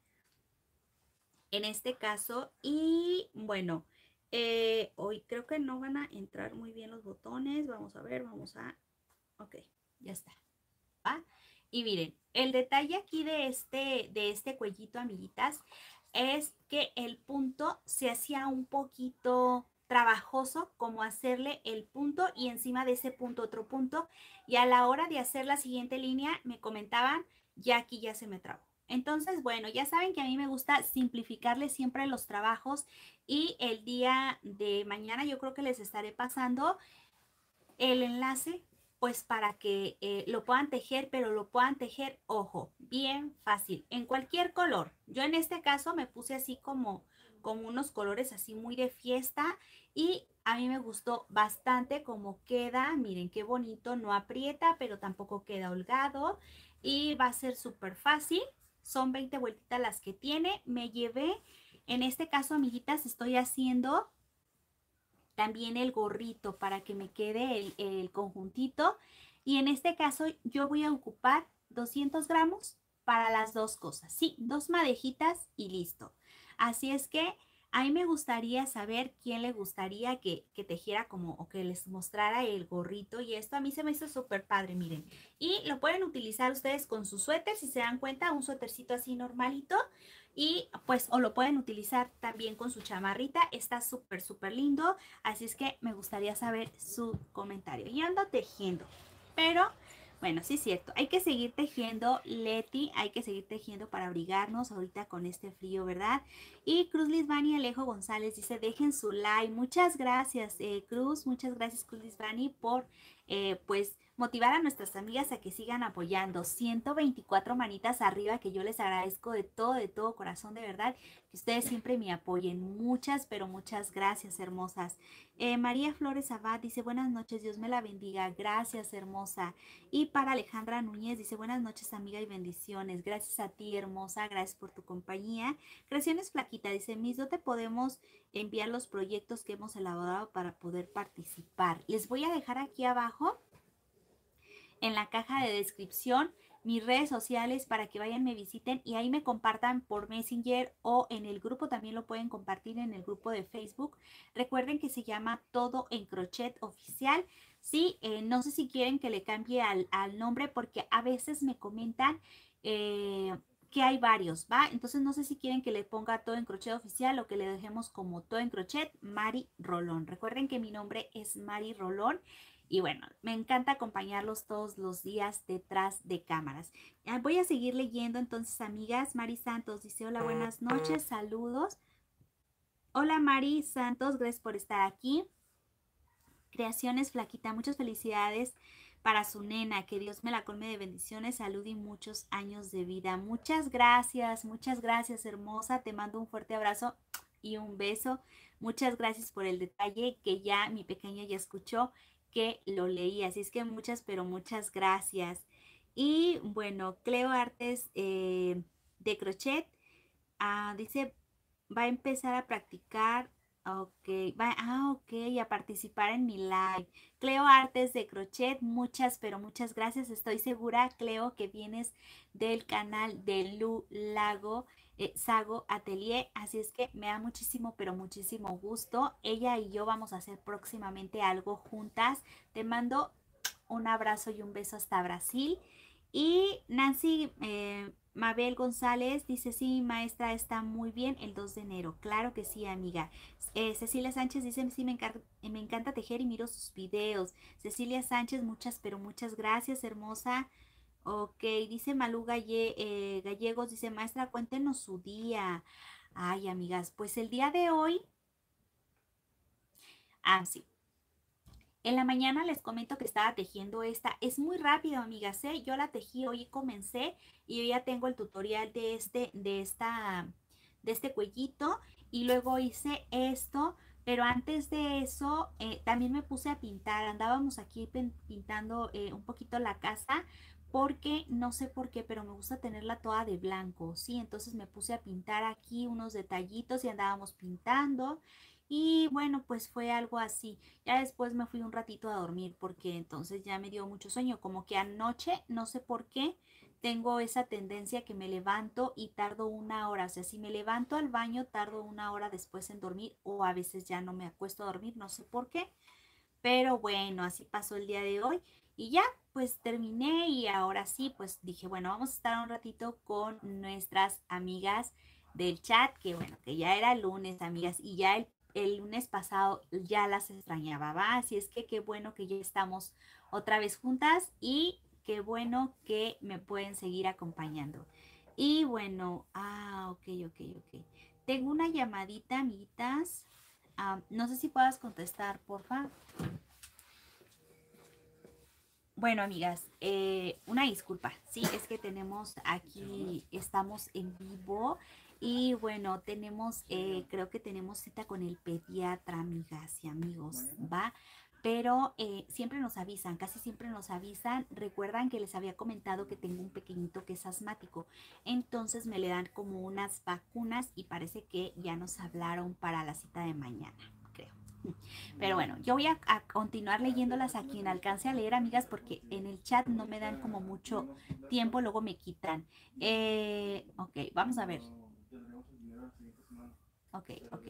En este caso, y bueno, eh, hoy creo que no van a entrar muy bien los botones. Vamos a ver, vamos a... Ok, ya está. ¿Va? Y miren, el detalle aquí de este, de este cuellito, amiguitas, es que el punto se hacía un poquito trabajoso, como hacerle el punto y encima de ese punto otro punto. Y a la hora de hacer la siguiente línea, me comentaban, ya aquí ya se me trabó. Entonces, bueno, ya saben que a mí me gusta simplificarles siempre los trabajos y el día de mañana yo creo que les estaré pasando el enlace pues para que eh, lo puedan tejer, pero lo puedan tejer, ojo, bien fácil, en cualquier color. Yo en este caso me puse así como, como unos colores así muy de fiesta y a mí me gustó bastante cómo queda. Miren qué bonito, no aprieta, pero tampoco queda holgado y va a ser súper fácil. Son veinte vueltitas las que tiene. Me llevé, en este caso, amiguitas, estoy haciendo también el gorrito para que me quede el, el conjuntito. Y en este caso yo voy a ocupar doscientos gramos para las dos cosas. Sí, dos madejitas y listo. Así es que a mí me gustaría saber quién le gustaría que, que tejiera como o que les mostrara el gorrito y esto a mí se me hizo súper padre, miren. Y lo pueden utilizar ustedes con su suéter, si se dan cuenta, un suétercito así normalito. Y pues o lo pueden utilizar también con su chamarrita, está súper súper lindo, así es que me gustaría saber su comentario. Y ando tejiendo, pero bueno, sí es cierto, hay que seguir tejiendo, Leti, hay que seguir tejiendo para abrigarnos ahorita con este frío, ¿verdad? Y Cruz Lisbani Alejo González dice, dejen su like, muchas gracias eh, Cruz, muchas gracias Cruz Lisbani por eh, pues motivar a nuestras amigas a que sigan apoyando. ciento veinticuatro manitas arriba, que yo les agradezco de todo, de todo corazón, de verdad, que ustedes siempre me apoyen. Muchas, pero muchas gracias, hermosas. Eh, María Flores Abad dice, buenas noches, Dios me la bendiga. Gracias, hermosa. Y para Alejandra Núñez dice, buenas noches, amiga, y bendiciones. Gracias a ti, hermosa, gracias por tu compañía. Creaciones Flaquita dice, Miss, ¿no te podemos enviar los proyectos que hemos elaborado para poder participar? Les voy a dejar aquí abajo en la caja de descripción mis redes sociales para que vayan, me visiten y ahí me compartan por Messenger o en el grupo, también lo pueden compartir en el grupo de Facebook. Recuerden que se llama Todo en Crochet Oficial. Sí, eh, no sé si quieren que le cambie al, al nombre porque a veces me comentan eh, que hay varios, ¿va? Entonces no sé si quieren que le ponga Todo en Crochet Oficial o que le dejemos como Todo en Crochet Mari Rolón. Recuerden que mi nombre es Mari Rolón. Y bueno, me encanta acompañarlos todos los días detrás de cámaras. Voy a seguir leyendo entonces, amigas. Mari Santos dice, hola, buenas noches, saludos. Hola Mari Santos, gracias por estar aquí. Creaciones Flaquita, muchas felicidades para su nena, que Dios me la colme de bendiciones, salud y muchos años de vida. Muchas gracias, muchas gracias, hermosa. Te mando un fuerte abrazo y un beso. Muchas gracias por el detalle que ya mi pequeña ya escuchó que lo leí, así es que muchas, pero muchas gracias. Y bueno, Cleo Artes eh, de crochet ah, dice, va a empezar a practicar, ok, va, ah, ok, a participar en mi live. Cleo Artes de crochet, muchas, pero muchas gracias. Estoy segura, Cleo, que vienes del canal de Lu Lago eh, Sago Atelier, así es que me da muchísimo, pero muchísimo gusto. Ella y yo vamos a hacer próximamente algo juntas. Te mando un abrazo y un beso hasta Brasil. Y Nancy eh, Mabel González dice, sí, maestra, está muy bien el dos de enero. Claro que sí, amiga. Eh, Cecilia Sánchez dice, sí, me encanta, me encanta tejer y miro sus videos. Cecilia Sánchez, muchas, pero muchas gracias, hermosa. Ok, dice Malú Galle, eh, Gallegos, dice, maestra, cuéntenos su día. Ay, amigas, pues el día de hoy, ah, sí. En la mañana les comento que estaba tejiendo esta. Es muy rápido, amigas, ¿eh? Yo la tejí, hoy comencé y yo ya tengo el tutorial de este, de esta, de este cuellito. Y luego hice esto, pero antes de eso eh, también me puse a pintar. Andábamos aquí pintando eh, un poquito la casa porque no sé por qué, pero me gusta tenerla toda de blanco, ¿sí? Entonces me puse a pintar aquí unos detallitos y andábamos pintando. Y bueno, pues fue algo así. Ya después me fui un ratito a dormir porque entonces ya me dio mucho sueño. Como que anoche, no sé por qué, tengo esa tendencia que me levanto y tardo una hora. O sea, si me levanto al baño, tardo una hora después en dormir o a veces ya no me acuesto a dormir, no sé por qué. Pero bueno, así pasó el día de hoy. Y ya, pues terminé y ahora sí, pues dije, bueno, vamos a estar un ratito con nuestras amigas del chat, que bueno, que ya era lunes, amigas, y ya el, el lunes pasado ya las extrañaba, ¿va? Así es que qué bueno que ya estamos otra vez juntas y qué bueno que me pueden seguir acompañando. Y bueno, ah, ok, ok, ok. Tengo una llamadita, amiguitas. Ah, no sé si puedas contestar, porfa. Bueno, amigas, eh, una disculpa, sí, es que tenemos aquí, estamos en vivo y bueno, tenemos, eh, creo que tenemos cita con el pediatra, amigas y amigos, ¿va? Pero eh, siempre nos avisan, casi siempre nos avisan. Recuerdan que les había comentado que tengo un pequeñito que es asmático, entonces me le dan como unas vacunas y parece que ya nos hablaron para la cita de mañana, creo. Pero bueno, yo voy a, a, continuar leyéndolas a quien alcance a leer, amigas, porque en el chat no me dan como mucho tiempo, luego me quitan. Eh, ok, vamos a ver. Ok, ok.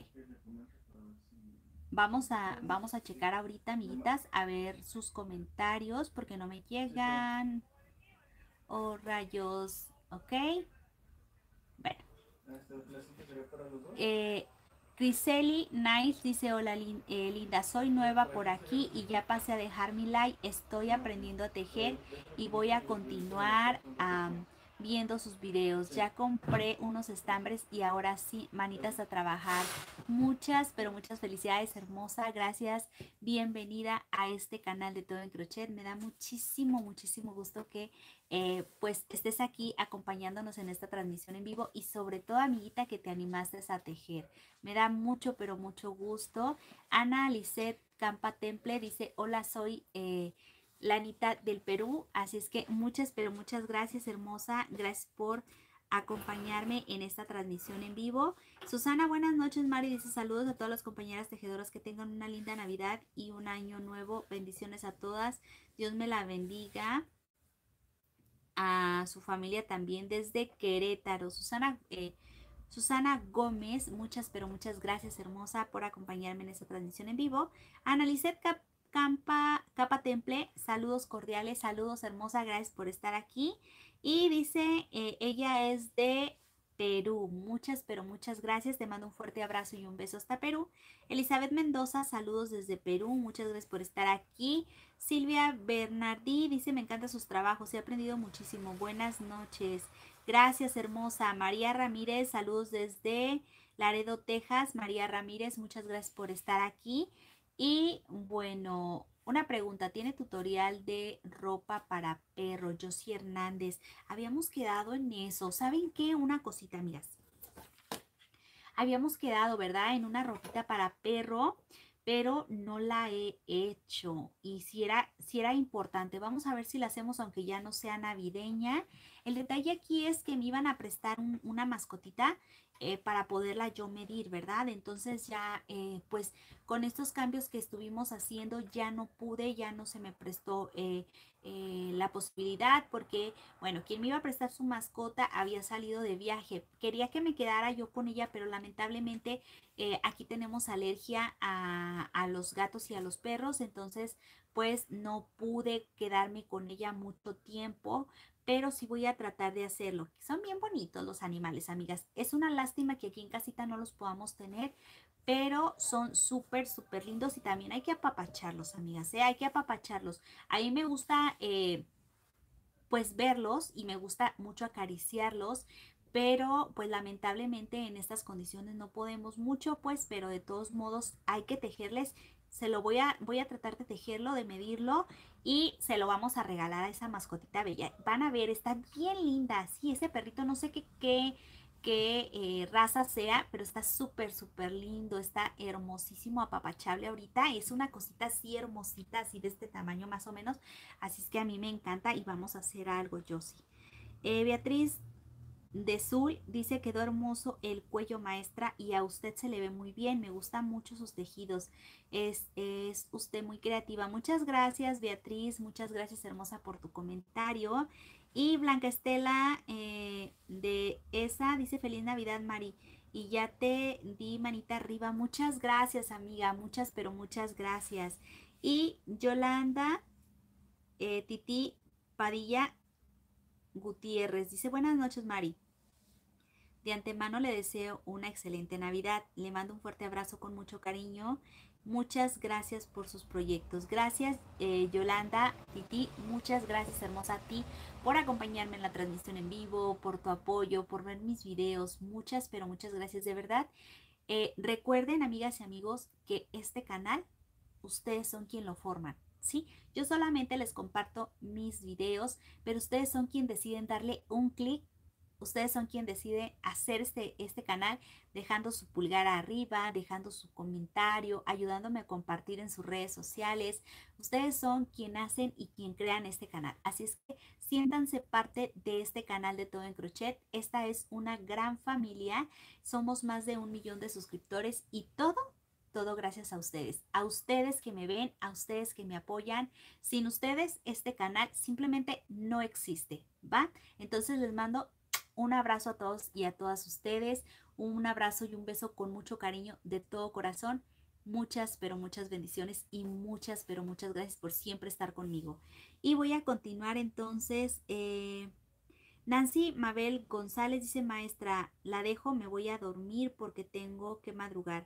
Vamos a, vamos a checar ahorita, amiguitas, a ver sus comentarios, porque no me llegan. Oh, rayos. Ok. Bueno. Eh, Criseli Nice dice, hola lin eh, Linda, soy nueva por aquí y ya pasé a dejar mi like, estoy aprendiendo a tejer y voy a continuar um, viendo sus videos. Ya compré unos estambres y ahora sí, manitas a trabajar. Muchas, pero muchas felicidades, hermosa. Gracias. Bienvenida a este canal de Todo en Crochet. Me da muchísimo, muchísimo gusto que eh, pues estés aquí acompañándonos en esta transmisión en vivo y sobre todo, amiguita, que te animaste a tejer. Me da mucho, pero mucho gusto. Ana Lisette Campa Temple dice, hola, soy... Eh, Lanita del Perú, así es que muchas, pero muchas gracias, hermosa, gracias por acompañarme en esta transmisión en vivo. Susana, buenas noches. Mari dice saludos a todas las compañeras tejedoras, que tengan una linda Navidad y un año nuevo, bendiciones a todas, Dios me la bendiga, a su familia también desde Querétaro. Susana, eh, Susana Gómez, muchas, pero muchas gracias, hermosa, por acompañarme en esta transmisión en vivo. Analicet Cap Campa, Capa Temple, saludos cordiales, saludos, hermosa, gracias por estar aquí. Y dice, eh, ella es de Perú, muchas, pero muchas gracias, te mando un fuerte abrazo y un beso hasta Perú. Elizabeth Mendoza, saludos desde Perú, muchas gracias por estar aquí. Silvia Bernardí dice, me encantan sus trabajos, he aprendido muchísimo, buenas noches. Gracias, hermosa. María Ramírez, saludos desde Laredo, Texas. María Ramírez, muchas gracias por estar aquí. Y bueno, una pregunta, ¿tiene tutorial de ropa para perro? Josie Hernández, habíamos quedado en eso. ¿Saben qué? Una cosita, amigas. Habíamos quedado, ¿verdad? En una ropita para perro, pero no la he hecho. Y si era, si era importante, vamos a ver si la hacemos aunque ya no sea navideña. El detalle aquí es que me iban a prestar un, una mascotita eh, para poderla yo medir, ¿verdad? Entonces ya, eh, pues con estos cambios que estuvimos haciendo, ya no pude, ya no se me prestó eh, eh, la posibilidad porque, bueno, quien me iba a prestar su mascota había salido de viaje. Quería que me quedara yo con ella, pero lamentablemente eh, aquí tenemos alergia a, a los gatos y a los perros, entonces pues no pude quedarme con ella mucho tiempo, pero sí voy a tratar de hacerlo. Son bien bonitos los animales, amigas. Es una lástima que aquí en casita no los podamos tener, pero son súper, súper lindos y también hay que apapacharlos, amigas, ¿eh? Hay que apapacharlos. A mí me gusta eh, pues verlos y me gusta mucho acariciarlos, pero pues lamentablemente en estas condiciones no podemos mucho, pues, pero de todos modos hay que tejerles. Se lo voy a, voy a tratar de tejerlo, de medirlo y se lo vamos a regalar a esa mascotita bella. Van a ver, está bien linda. Sí, ese perrito no sé qué, qué, qué eh, raza sea, pero está súper, súper lindo, está hermosísimo, apapachable ahorita. Es una cosita así hermosita, así de este tamaño más o menos. Así es que a mí me encanta y vamos a hacer algo, Josie. Eh, Beatriz de Sul dice, quedó hermoso el cuello, maestra, y a usted se le ve muy bien, me gustan mucho sus tejidos, es, es usted muy creativa. Muchas gracias, Beatriz, muchas gracias, hermosa, por tu comentario. Y Blanca Estela eh, de esa dice, feliz Navidad, Mari, y ya te di manita arriba. Muchas gracias, amiga, muchas, pero muchas gracias. Y Yolanda eh, Titi Padilla Gutiérrez dice, buenas noches, Mari. De antemano le deseo una excelente Navidad. Le mando un fuerte abrazo con mucho cariño. Muchas gracias por sus proyectos. Gracias, eh, Yolanda, Titi. Muchas gracias, hermosa, a ti por acompañarme en la transmisión en vivo, por tu apoyo, por ver mis videos. Muchas, pero muchas gracias de verdad. Eh, recuerden, amigas y amigos, que este canal, ustedes son quien lo forman. ¿Sí? Yo solamente les comparto mis videos, pero ustedes son quien deciden darle un clic. Ustedes son quien decide hacer este, este canal, dejando su pulgar arriba, dejando su comentario, ayudándome a compartir en sus redes sociales. Ustedes son quien hacen y quien crean este canal. Así es que siéntanse parte de este canal de Todo en Crochet. Esta es una gran familia. Somos más de un millón de suscriptores y todo todo gracias a ustedes, a ustedes que me ven, a ustedes que me apoyan. Sin ustedes, este canal simplemente no existe, ¿va? Entonces les mando un abrazo a todos y a todas ustedes, un abrazo y un beso con mucho cariño de todo corazón. Muchas, pero muchas bendiciones y muchas, pero muchas gracias por siempre estar conmigo. Y voy a continuar entonces. Eh, Nancy Mabel González dice, maestra, la dejo, me voy a dormir porque tengo que madrugar.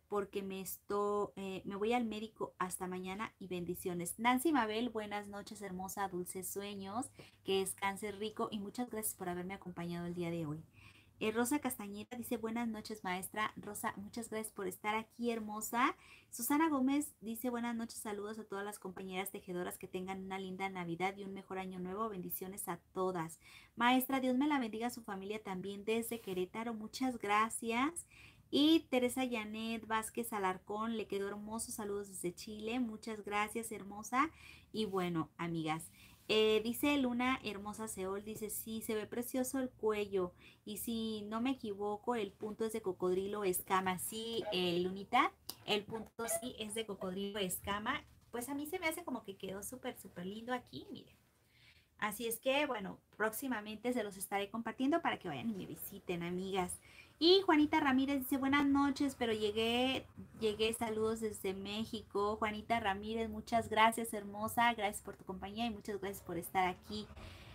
porque me, estoy, eh, me voy al médico hasta mañana y bendiciones. Nancy Mabel, buenas noches, hermosa, dulces sueños, que descanse rico y muchas gracias por haberme acompañado el día de hoy. Eh, Rosa Castañeda dice, buenas noches, maestra. Rosa, muchas gracias por estar aquí, hermosa. Susana Gómez dice, buenas noches, saludos a todas las compañeras tejedoras, que tengan una linda Navidad y un mejor año nuevo. Bendiciones a todas. Maestra, Dios me la bendiga a su familia también desde Querétaro. Muchas gracias. Y Teresa Janet Vázquez Alarcón, le quedó hermoso. Saludos desde Chile. Muchas gracias, hermosa. Y bueno, amigas. Eh, dice Luna Hermosa Seol, dice, sí, se ve precioso el cuello y si no me equivoco el punto es de cocodrilo escama. Sí, eh, Lunita, el punto sí es de cocodrilo escama. Pues a mí se me hace como que quedó súper, súper lindo aquí, miren. Así es que, bueno, próximamente se los estaré compartiendo para que vayan y me visiten, amigas. Y Juanita Ramírez dice, buenas noches, pero llegué, llegué, saludos desde México. Juanita Ramírez, muchas gracias, hermosa, gracias por tu compañía y muchas gracias por estar aquí.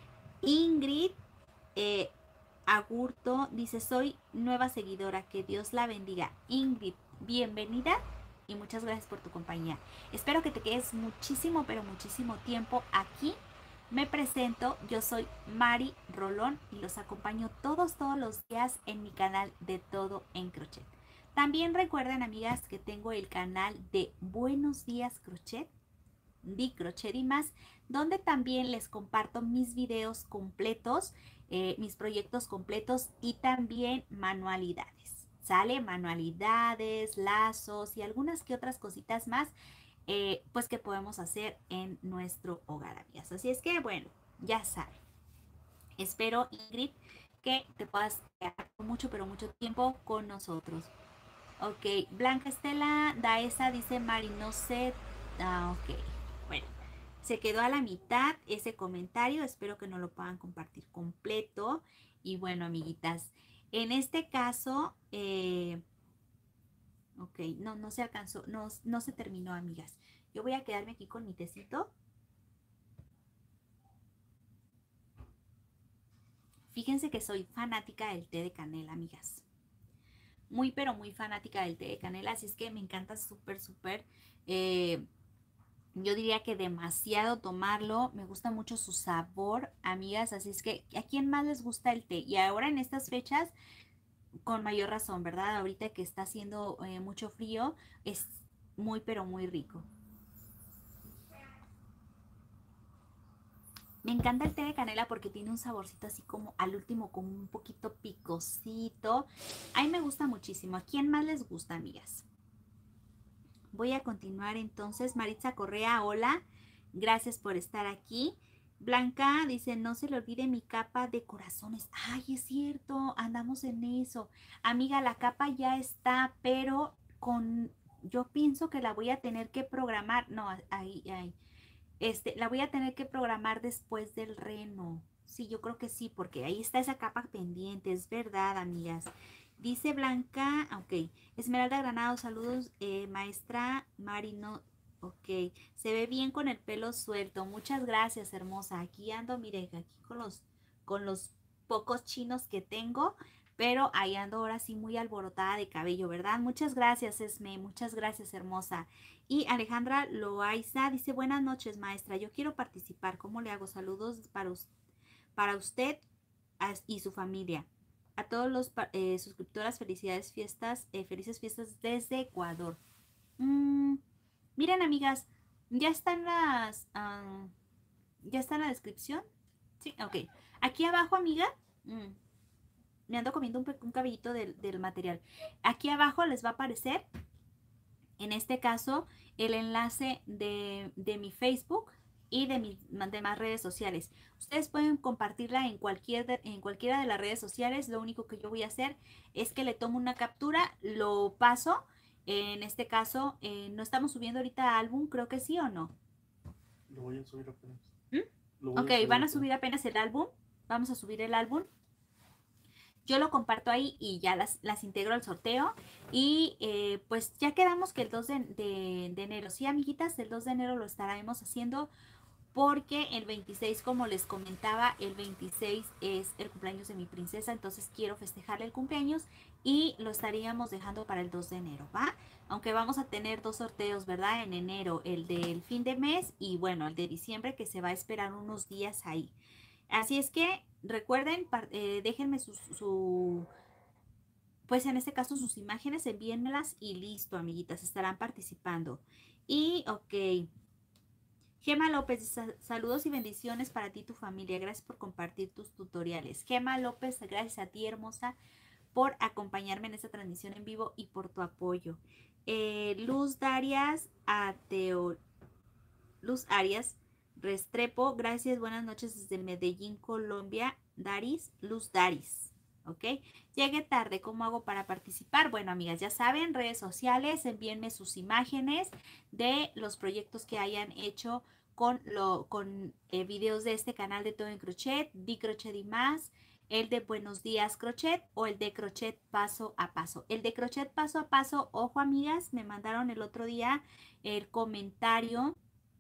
Ingrid eh, Agurto dice, soy nueva seguidora, que Dios la bendiga. Ingrid, bienvenida y muchas gracias por tu compañía. Espero que te quedes muchísimo, pero muchísimo tiempo aquí. Me presento, yo soy Mari Rolón y los acompaño todos, todos los días en mi canal de Todo en Crochet. También recuerden, amigas, que tengo el canal de Buenos Días Crochet, Di Crochet y más, donde también les comparto mis videos completos, eh, mis proyectos completos y también manualidades. ¿Sale? Manualidades, lazos y algunas que otras cositas más. Eh, pues que podemos hacer en nuestro hogar, amigas. Así es que, bueno, ya saben. Espero, Ingrid, que te puedas quedar por mucho, pero mucho tiempo con nosotros. Ok, Blanca Estela Daesa dice, Mari, no sé. Ah, ok, bueno. Se quedó a la mitad ese comentario. Espero que no lo puedan compartir completo. Y bueno, amiguitas, en este caso... Eh, Ok, no, no se alcanzó, no, no se terminó, amigas. Yo voy a quedarme aquí con mi tecito. Fíjense que soy fanática del té de canela, amigas. Muy, pero muy fanática del té de canela, así es que me encanta súper, súper. Eh, yo diría que demasiado tomarlo. Me gusta mucho su sabor, amigas, así es que ¿a quién más les gusta el té? Y ahora en estas fechas, con mayor razón, ¿verdad? Ahorita que está haciendo eh, mucho frío, es muy, pero muy rico. Me encanta el té de canela porque tiene un saborcito así como al último, como un poquito picosito. A mí me gusta muchísimo. ¿A quién más les gusta, amigas? Voy a continuar entonces. Maritza Correa, hola. Gracias por estar aquí. Blanca dice, no se le olvide mi capa de corazones. Ay, es cierto, andamos en eso. Amiga, la capa ya está, pero con... Yo pienso que la voy a tener que programar. No, ahí, ahí. Este, la voy a tener que programar después del reno. Sí, yo creo que sí, porque ahí está esa capa pendiente, es verdad, amigas. Dice Blanca, ok, Esmeralda Granado, saludos, eh, maestra Marino, ok, se ve bien con el pelo suelto, muchas gracias, hermosa. Aquí ando, mire, aquí con los, con los pocos chinos que tengo, pero ahí ando ahora sí muy alborotada de cabello, ¿verdad? Muchas gracias, Esme, muchas gracias, hermosa. Y Alejandra Loaiza dice, buenas noches, maestra, yo quiero participar, ¿cómo le hago? Saludos para, us para usted y su familia. A todos los eh, suscriptoras, felicidades fiestas, eh, felices fiestas desde Ecuador. Mm, miren, amigas, ya están las, um, ya está en la descripción. Sí, ok. Aquí abajo, amiga, mm, me ando comiendo un, un cabellito del, del material. Aquí abajo les va a aparecer, en este caso, el enlace de, de mi Facebook y de mis demás redes sociales. Ustedes pueden compartirla en, cualquier de, en cualquiera de las redes sociales. Lo único que yo voy a hacer es que le tomo una captura, lo paso. En este caso, eh, no estamos subiendo ahorita álbum, creo que sí o no. Lo voy a subir apenas. ¿Mm? Lo voy Ok, a subir van a apenas. subir apenas el álbum. Vamos a subir el álbum. Yo lo comparto ahí y ya las, las integro al sorteo. Y eh, pues ya quedamos que el dos de, de, de enero, sí, amiguitas, el dos de enero lo estaremos haciendo porque el veintiséis, como les comentaba, el veintiséis es el cumpleaños de mi princesa, entonces quiero festejarle el cumpleaños y lo estaríamos dejando para el dos de enero, ¿va? Aunque vamos a tener dos sorteos, ¿verdad? En enero, el del fin de mes y bueno, el de diciembre, que se va a esperar unos días ahí. Así es que recuerden, eh, déjenme su, su, pues en este caso sus imágenes, envíenmelas y listo, amiguitas, estarán participando. Y ok. Gema López, saludos y bendiciones para ti y tu familia. Gracias por compartir tus tutoriales. Gema López, gracias a ti, hermosa, por acompañarme en esta transmisión en vivo y por tu apoyo. Eh, Luz Darias, Ateo, Luz Arias Restrepo, gracias, buenas noches desde Medellín, Colombia. Daris, Luz Daris. ¿Ok? Llegué tarde, ¿cómo hago para participar? Bueno, amigas, ya saben, redes sociales, envíenme sus imágenes de los proyectos que hayan hecho con, lo, con eh, videos de este canal de Todo en Crochet, Di Crochet y Más, el de Buenos Días Crochet o el de Crochet Paso a Paso. El de Crochet Paso a Paso, ojo, amigas, me mandaron el otro día el comentario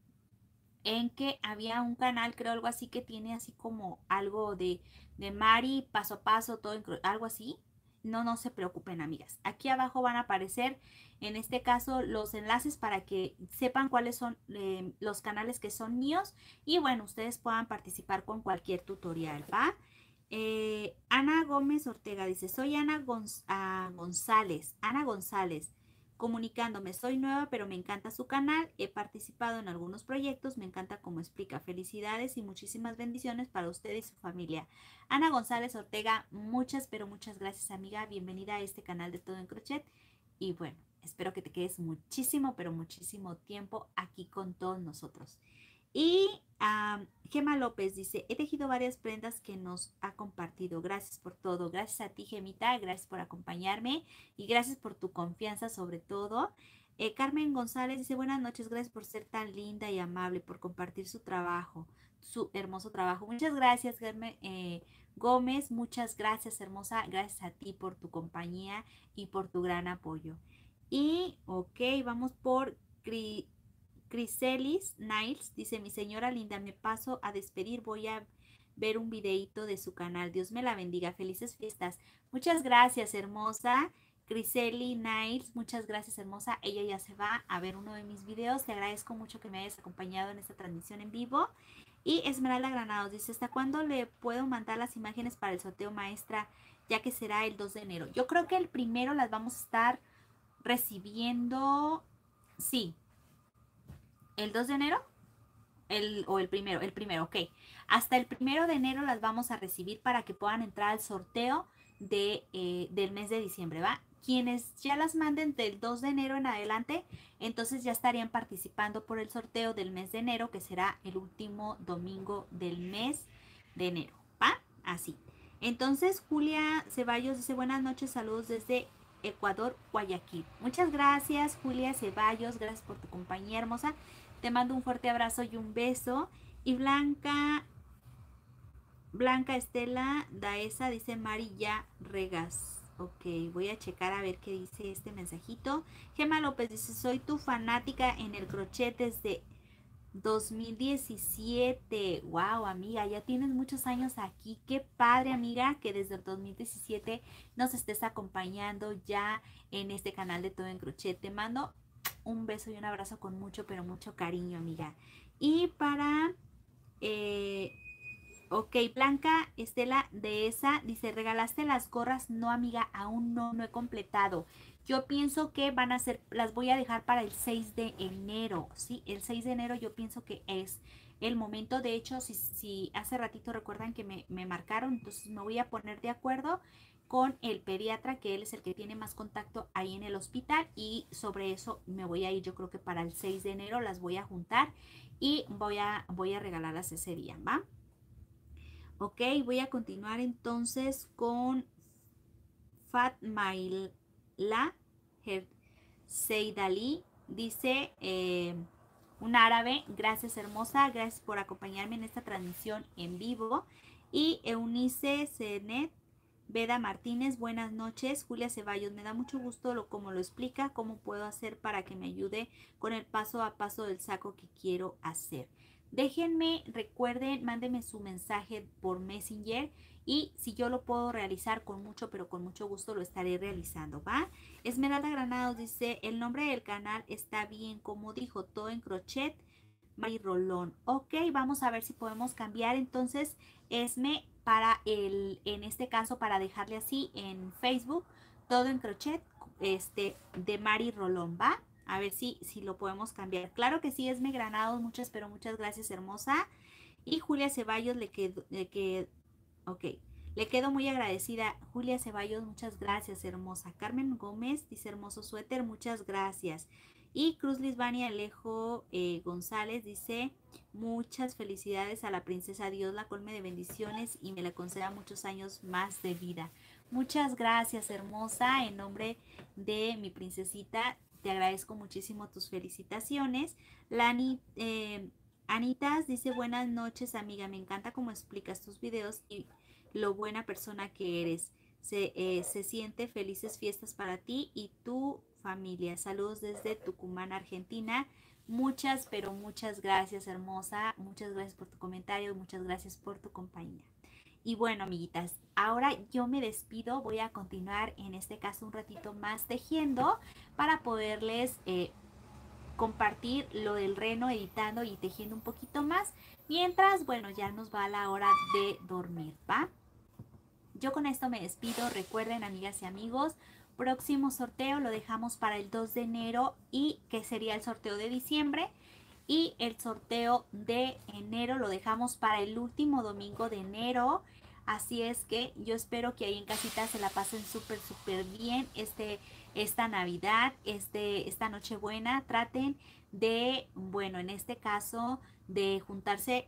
en que había un canal, creo algo así, que tiene así como algo de, de Mari, paso a paso, todo, en, algo así. No, no se preocupen, amigas. Aquí abajo van a aparecer, en este caso, los enlaces para que sepan cuáles son eh, los canales que son míos. Y bueno, ustedes puedan participar con cualquier tutorial, ¿va? Eh, Ana Gómez Ortega dice, soy Ana Gonz ah, González. Ana González. Comunicándome, soy nueva, pero me encanta su canal, he participado en algunos proyectos, me encanta cómo explica. Felicidades y muchísimas bendiciones para usted y su familia. Ana González Ortega, muchas, pero muchas gracias, amiga. Bienvenida a este canal de Todo en Crochet. Y bueno, espero que te quedes muchísimo, pero muchísimo tiempo aquí con todos nosotros. Y um, Gema López dice, he tejido varias prendas que nos ha compartido. Gracias por todo. Gracias a ti, Gemita. Gracias por acompañarme y gracias por tu confianza sobre todo. Eh, Carmen González dice, buenas noches. Gracias por ser tan linda y amable, por compartir su trabajo, su hermoso trabajo. Muchas gracias, Carmen eh, Gómez. Muchas gracias, hermosa. Gracias a ti por tu compañía y por tu gran apoyo. Y, ok, vamos por... Criselis Niles dice, mi señora linda, me paso a despedir, voy a ver un videito de su canal. Dios me la bendiga, felices fiestas. Muchas gracias, hermosa. Criseli Niles, muchas gracias, hermosa. Ella ya se va a ver uno de mis videos. Te agradezco mucho que me hayas acompañado en esta transmisión en vivo. Y Esmeralda Granados dice, ¿hasta cuándo le puedo mandar las imágenes para el sorteo, maestra? Ya que será el dos de enero. Yo creo que el primero las vamos a estar recibiendo, sí, ¿el dos de enero? El, o el primero, el primero, ok. Hasta el primero de enero las vamos a recibir para que puedan entrar al sorteo de, eh, del mes de diciembre, ¿va? Quienes ya las manden del dos de enero en adelante, entonces ya estarían participando por el sorteo del mes de enero, que será el último domingo del mes de enero, ¿va? Así. Entonces, Julia Ceballos dice, buenas noches, saludos desde Ecuador, Guayaquil. Muchas gracias, Julia Ceballos, gracias por tu compañía hermosa. Te mando un fuerte abrazo y un beso. Y Blanca, Blanca Estela Daesa dice, Mari ya regas. Ok, voy a checar a ver qué dice este mensajito. Gema López dice, soy tu fanática en el crochet desde dos mil diecisiete. Wow, amiga, ya tienes muchos años aquí. Qué padre, amiga, que desde el dos mil diecisiete nos estés acompañando ya en este canal de Todo en Crochet. Te mando un beso y un abrazo con mucho, pero mucho cariño, amiga. Y para... Eh, ok, Blanca Estela de esa dice, regalaste las gorras. No, amiga, aún no, no he completado. Yo pienso que van a ser, las voy a dejar para el seis de enero, ¿sí? El seis de enero yo pienso que es el momento. De hecho, si, si hace ratito recuerdan que me, me marcaron, entonces me voy a poner de acuerdo con el pediatra, que él es el que tiene más contacto ahí en el hospital, y sobre eso me voy a ir. Yo creo que para el seis de enero las voy a juntar y voy a, voy a regalarlas ese día, ¿va? Ok, voy a continuar entonces con Fatmaila Seidali. Dice eh, un árabe, gracias hermosa, gracias por acompañarme en esta transmisión en vivo. Y Eunice Zenet Veda Martínez, buenas noches. Julia Ceballos, me da mucho gusto lo como lo explica, cómo puedo hacer para que me ayude con el paso a paso del saco que quiero hacer. Déjenme, recuerden, mándenme su mensaje por Messenger y si yo lo puedo realizar con mucho, pero con mucho gusto lo estaré realizando, ¿va? Esmeralda Granados dice, el nombre del canal está bien, como dijo, todo en crochet, Mari Rolón. Ok, vamos a ver si podemos cambiar entonces Esme para el, en este caso para dejarle así en Facebook, todo en crochet, este, de Mari Rolón, ¿va? A ver si, si lo podemos cambiar. Claro que sí, Esme Granados, muchas, pero muchas gracias, hermosa. Y Julia Ceballos le quedó, le quedó, ok, le quedo muy agradecida. Julia Ceballos, muchas gracias, hermosa. Carmen Gómez dice, hermoso suéter, muchas gracias. Y Cruz Lisbania Alejo eh, González dice, muchas felicidades a la princesa, Dios la colme de bendiciones y me la conceda muchos años más de vida. Muchas gracias, hermosa, en nombre de mi princesita, te agradezco muchísimo tus felicitaciones. Lani, eh, Anitas dice, buenas noches, amiga, me encanta cómo explicas tus videos y lo buena persona que eres. Se, eh, se siente felices fiestas para ti y tu familia. Saludos desde Tucumán, Argentina. Muchas, pero muchas gracias, hermosa. Muchas gracias por tu comentario y muchas gracias por tu compañía. Y bueno, amiguitas, ahora yo me despido. Voy a continuar en este caso un ratito más tejiendo para poderles eh, compartir lo del reno, editando y tejiendo un poquito más. Mientras, bueno, ya nos va la hora de dormir, ¿va? Yo con esto me despido. Recuerden, amigas y amigos, próximo sorteo lo dejamos para el dos de enero y que sería el sorteo de diciembre. Y el sorteo de enero lo dejamos para el último domingo de enero. Así es que yo espero que ahí en casita se la pasen súper, súper bien este, esta Navidad, este, esta Nochebuena. Traten de, bueno, en este caso, de juntarse,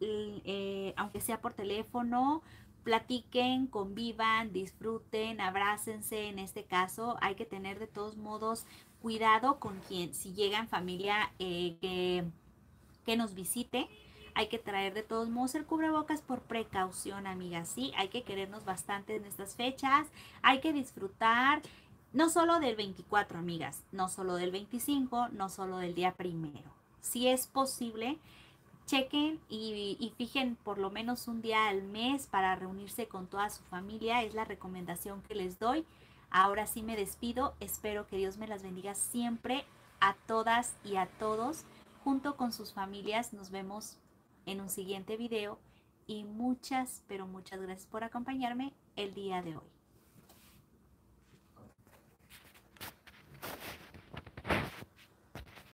eh, aunque sea por teléfono, platiquen, convivan, disfruten, abrácense. En este caso hay que tener de todos modos cuidado con quien, si llega en familia eh, que, que nos visite, hay que traer de todos modos el cubrebocas por precaución, amigas, sí, hay que querernos bastante en estas fechas, hay que disfrutar no solo del veinticuatro, amigas, no solo del veinticinco, no solo del día primero, si es posible, chequen y, y fijen por lo menos un día al mes para reunirse con toda su familia, es la recomendación que les doy. Ahora sí me despido, espero que Dios me las bendiga siempre a todas y a todos, junto con sus familias. Nos vemos en un siguiente video y muchas, pero muchas gracias por acompañarme el día de hoy.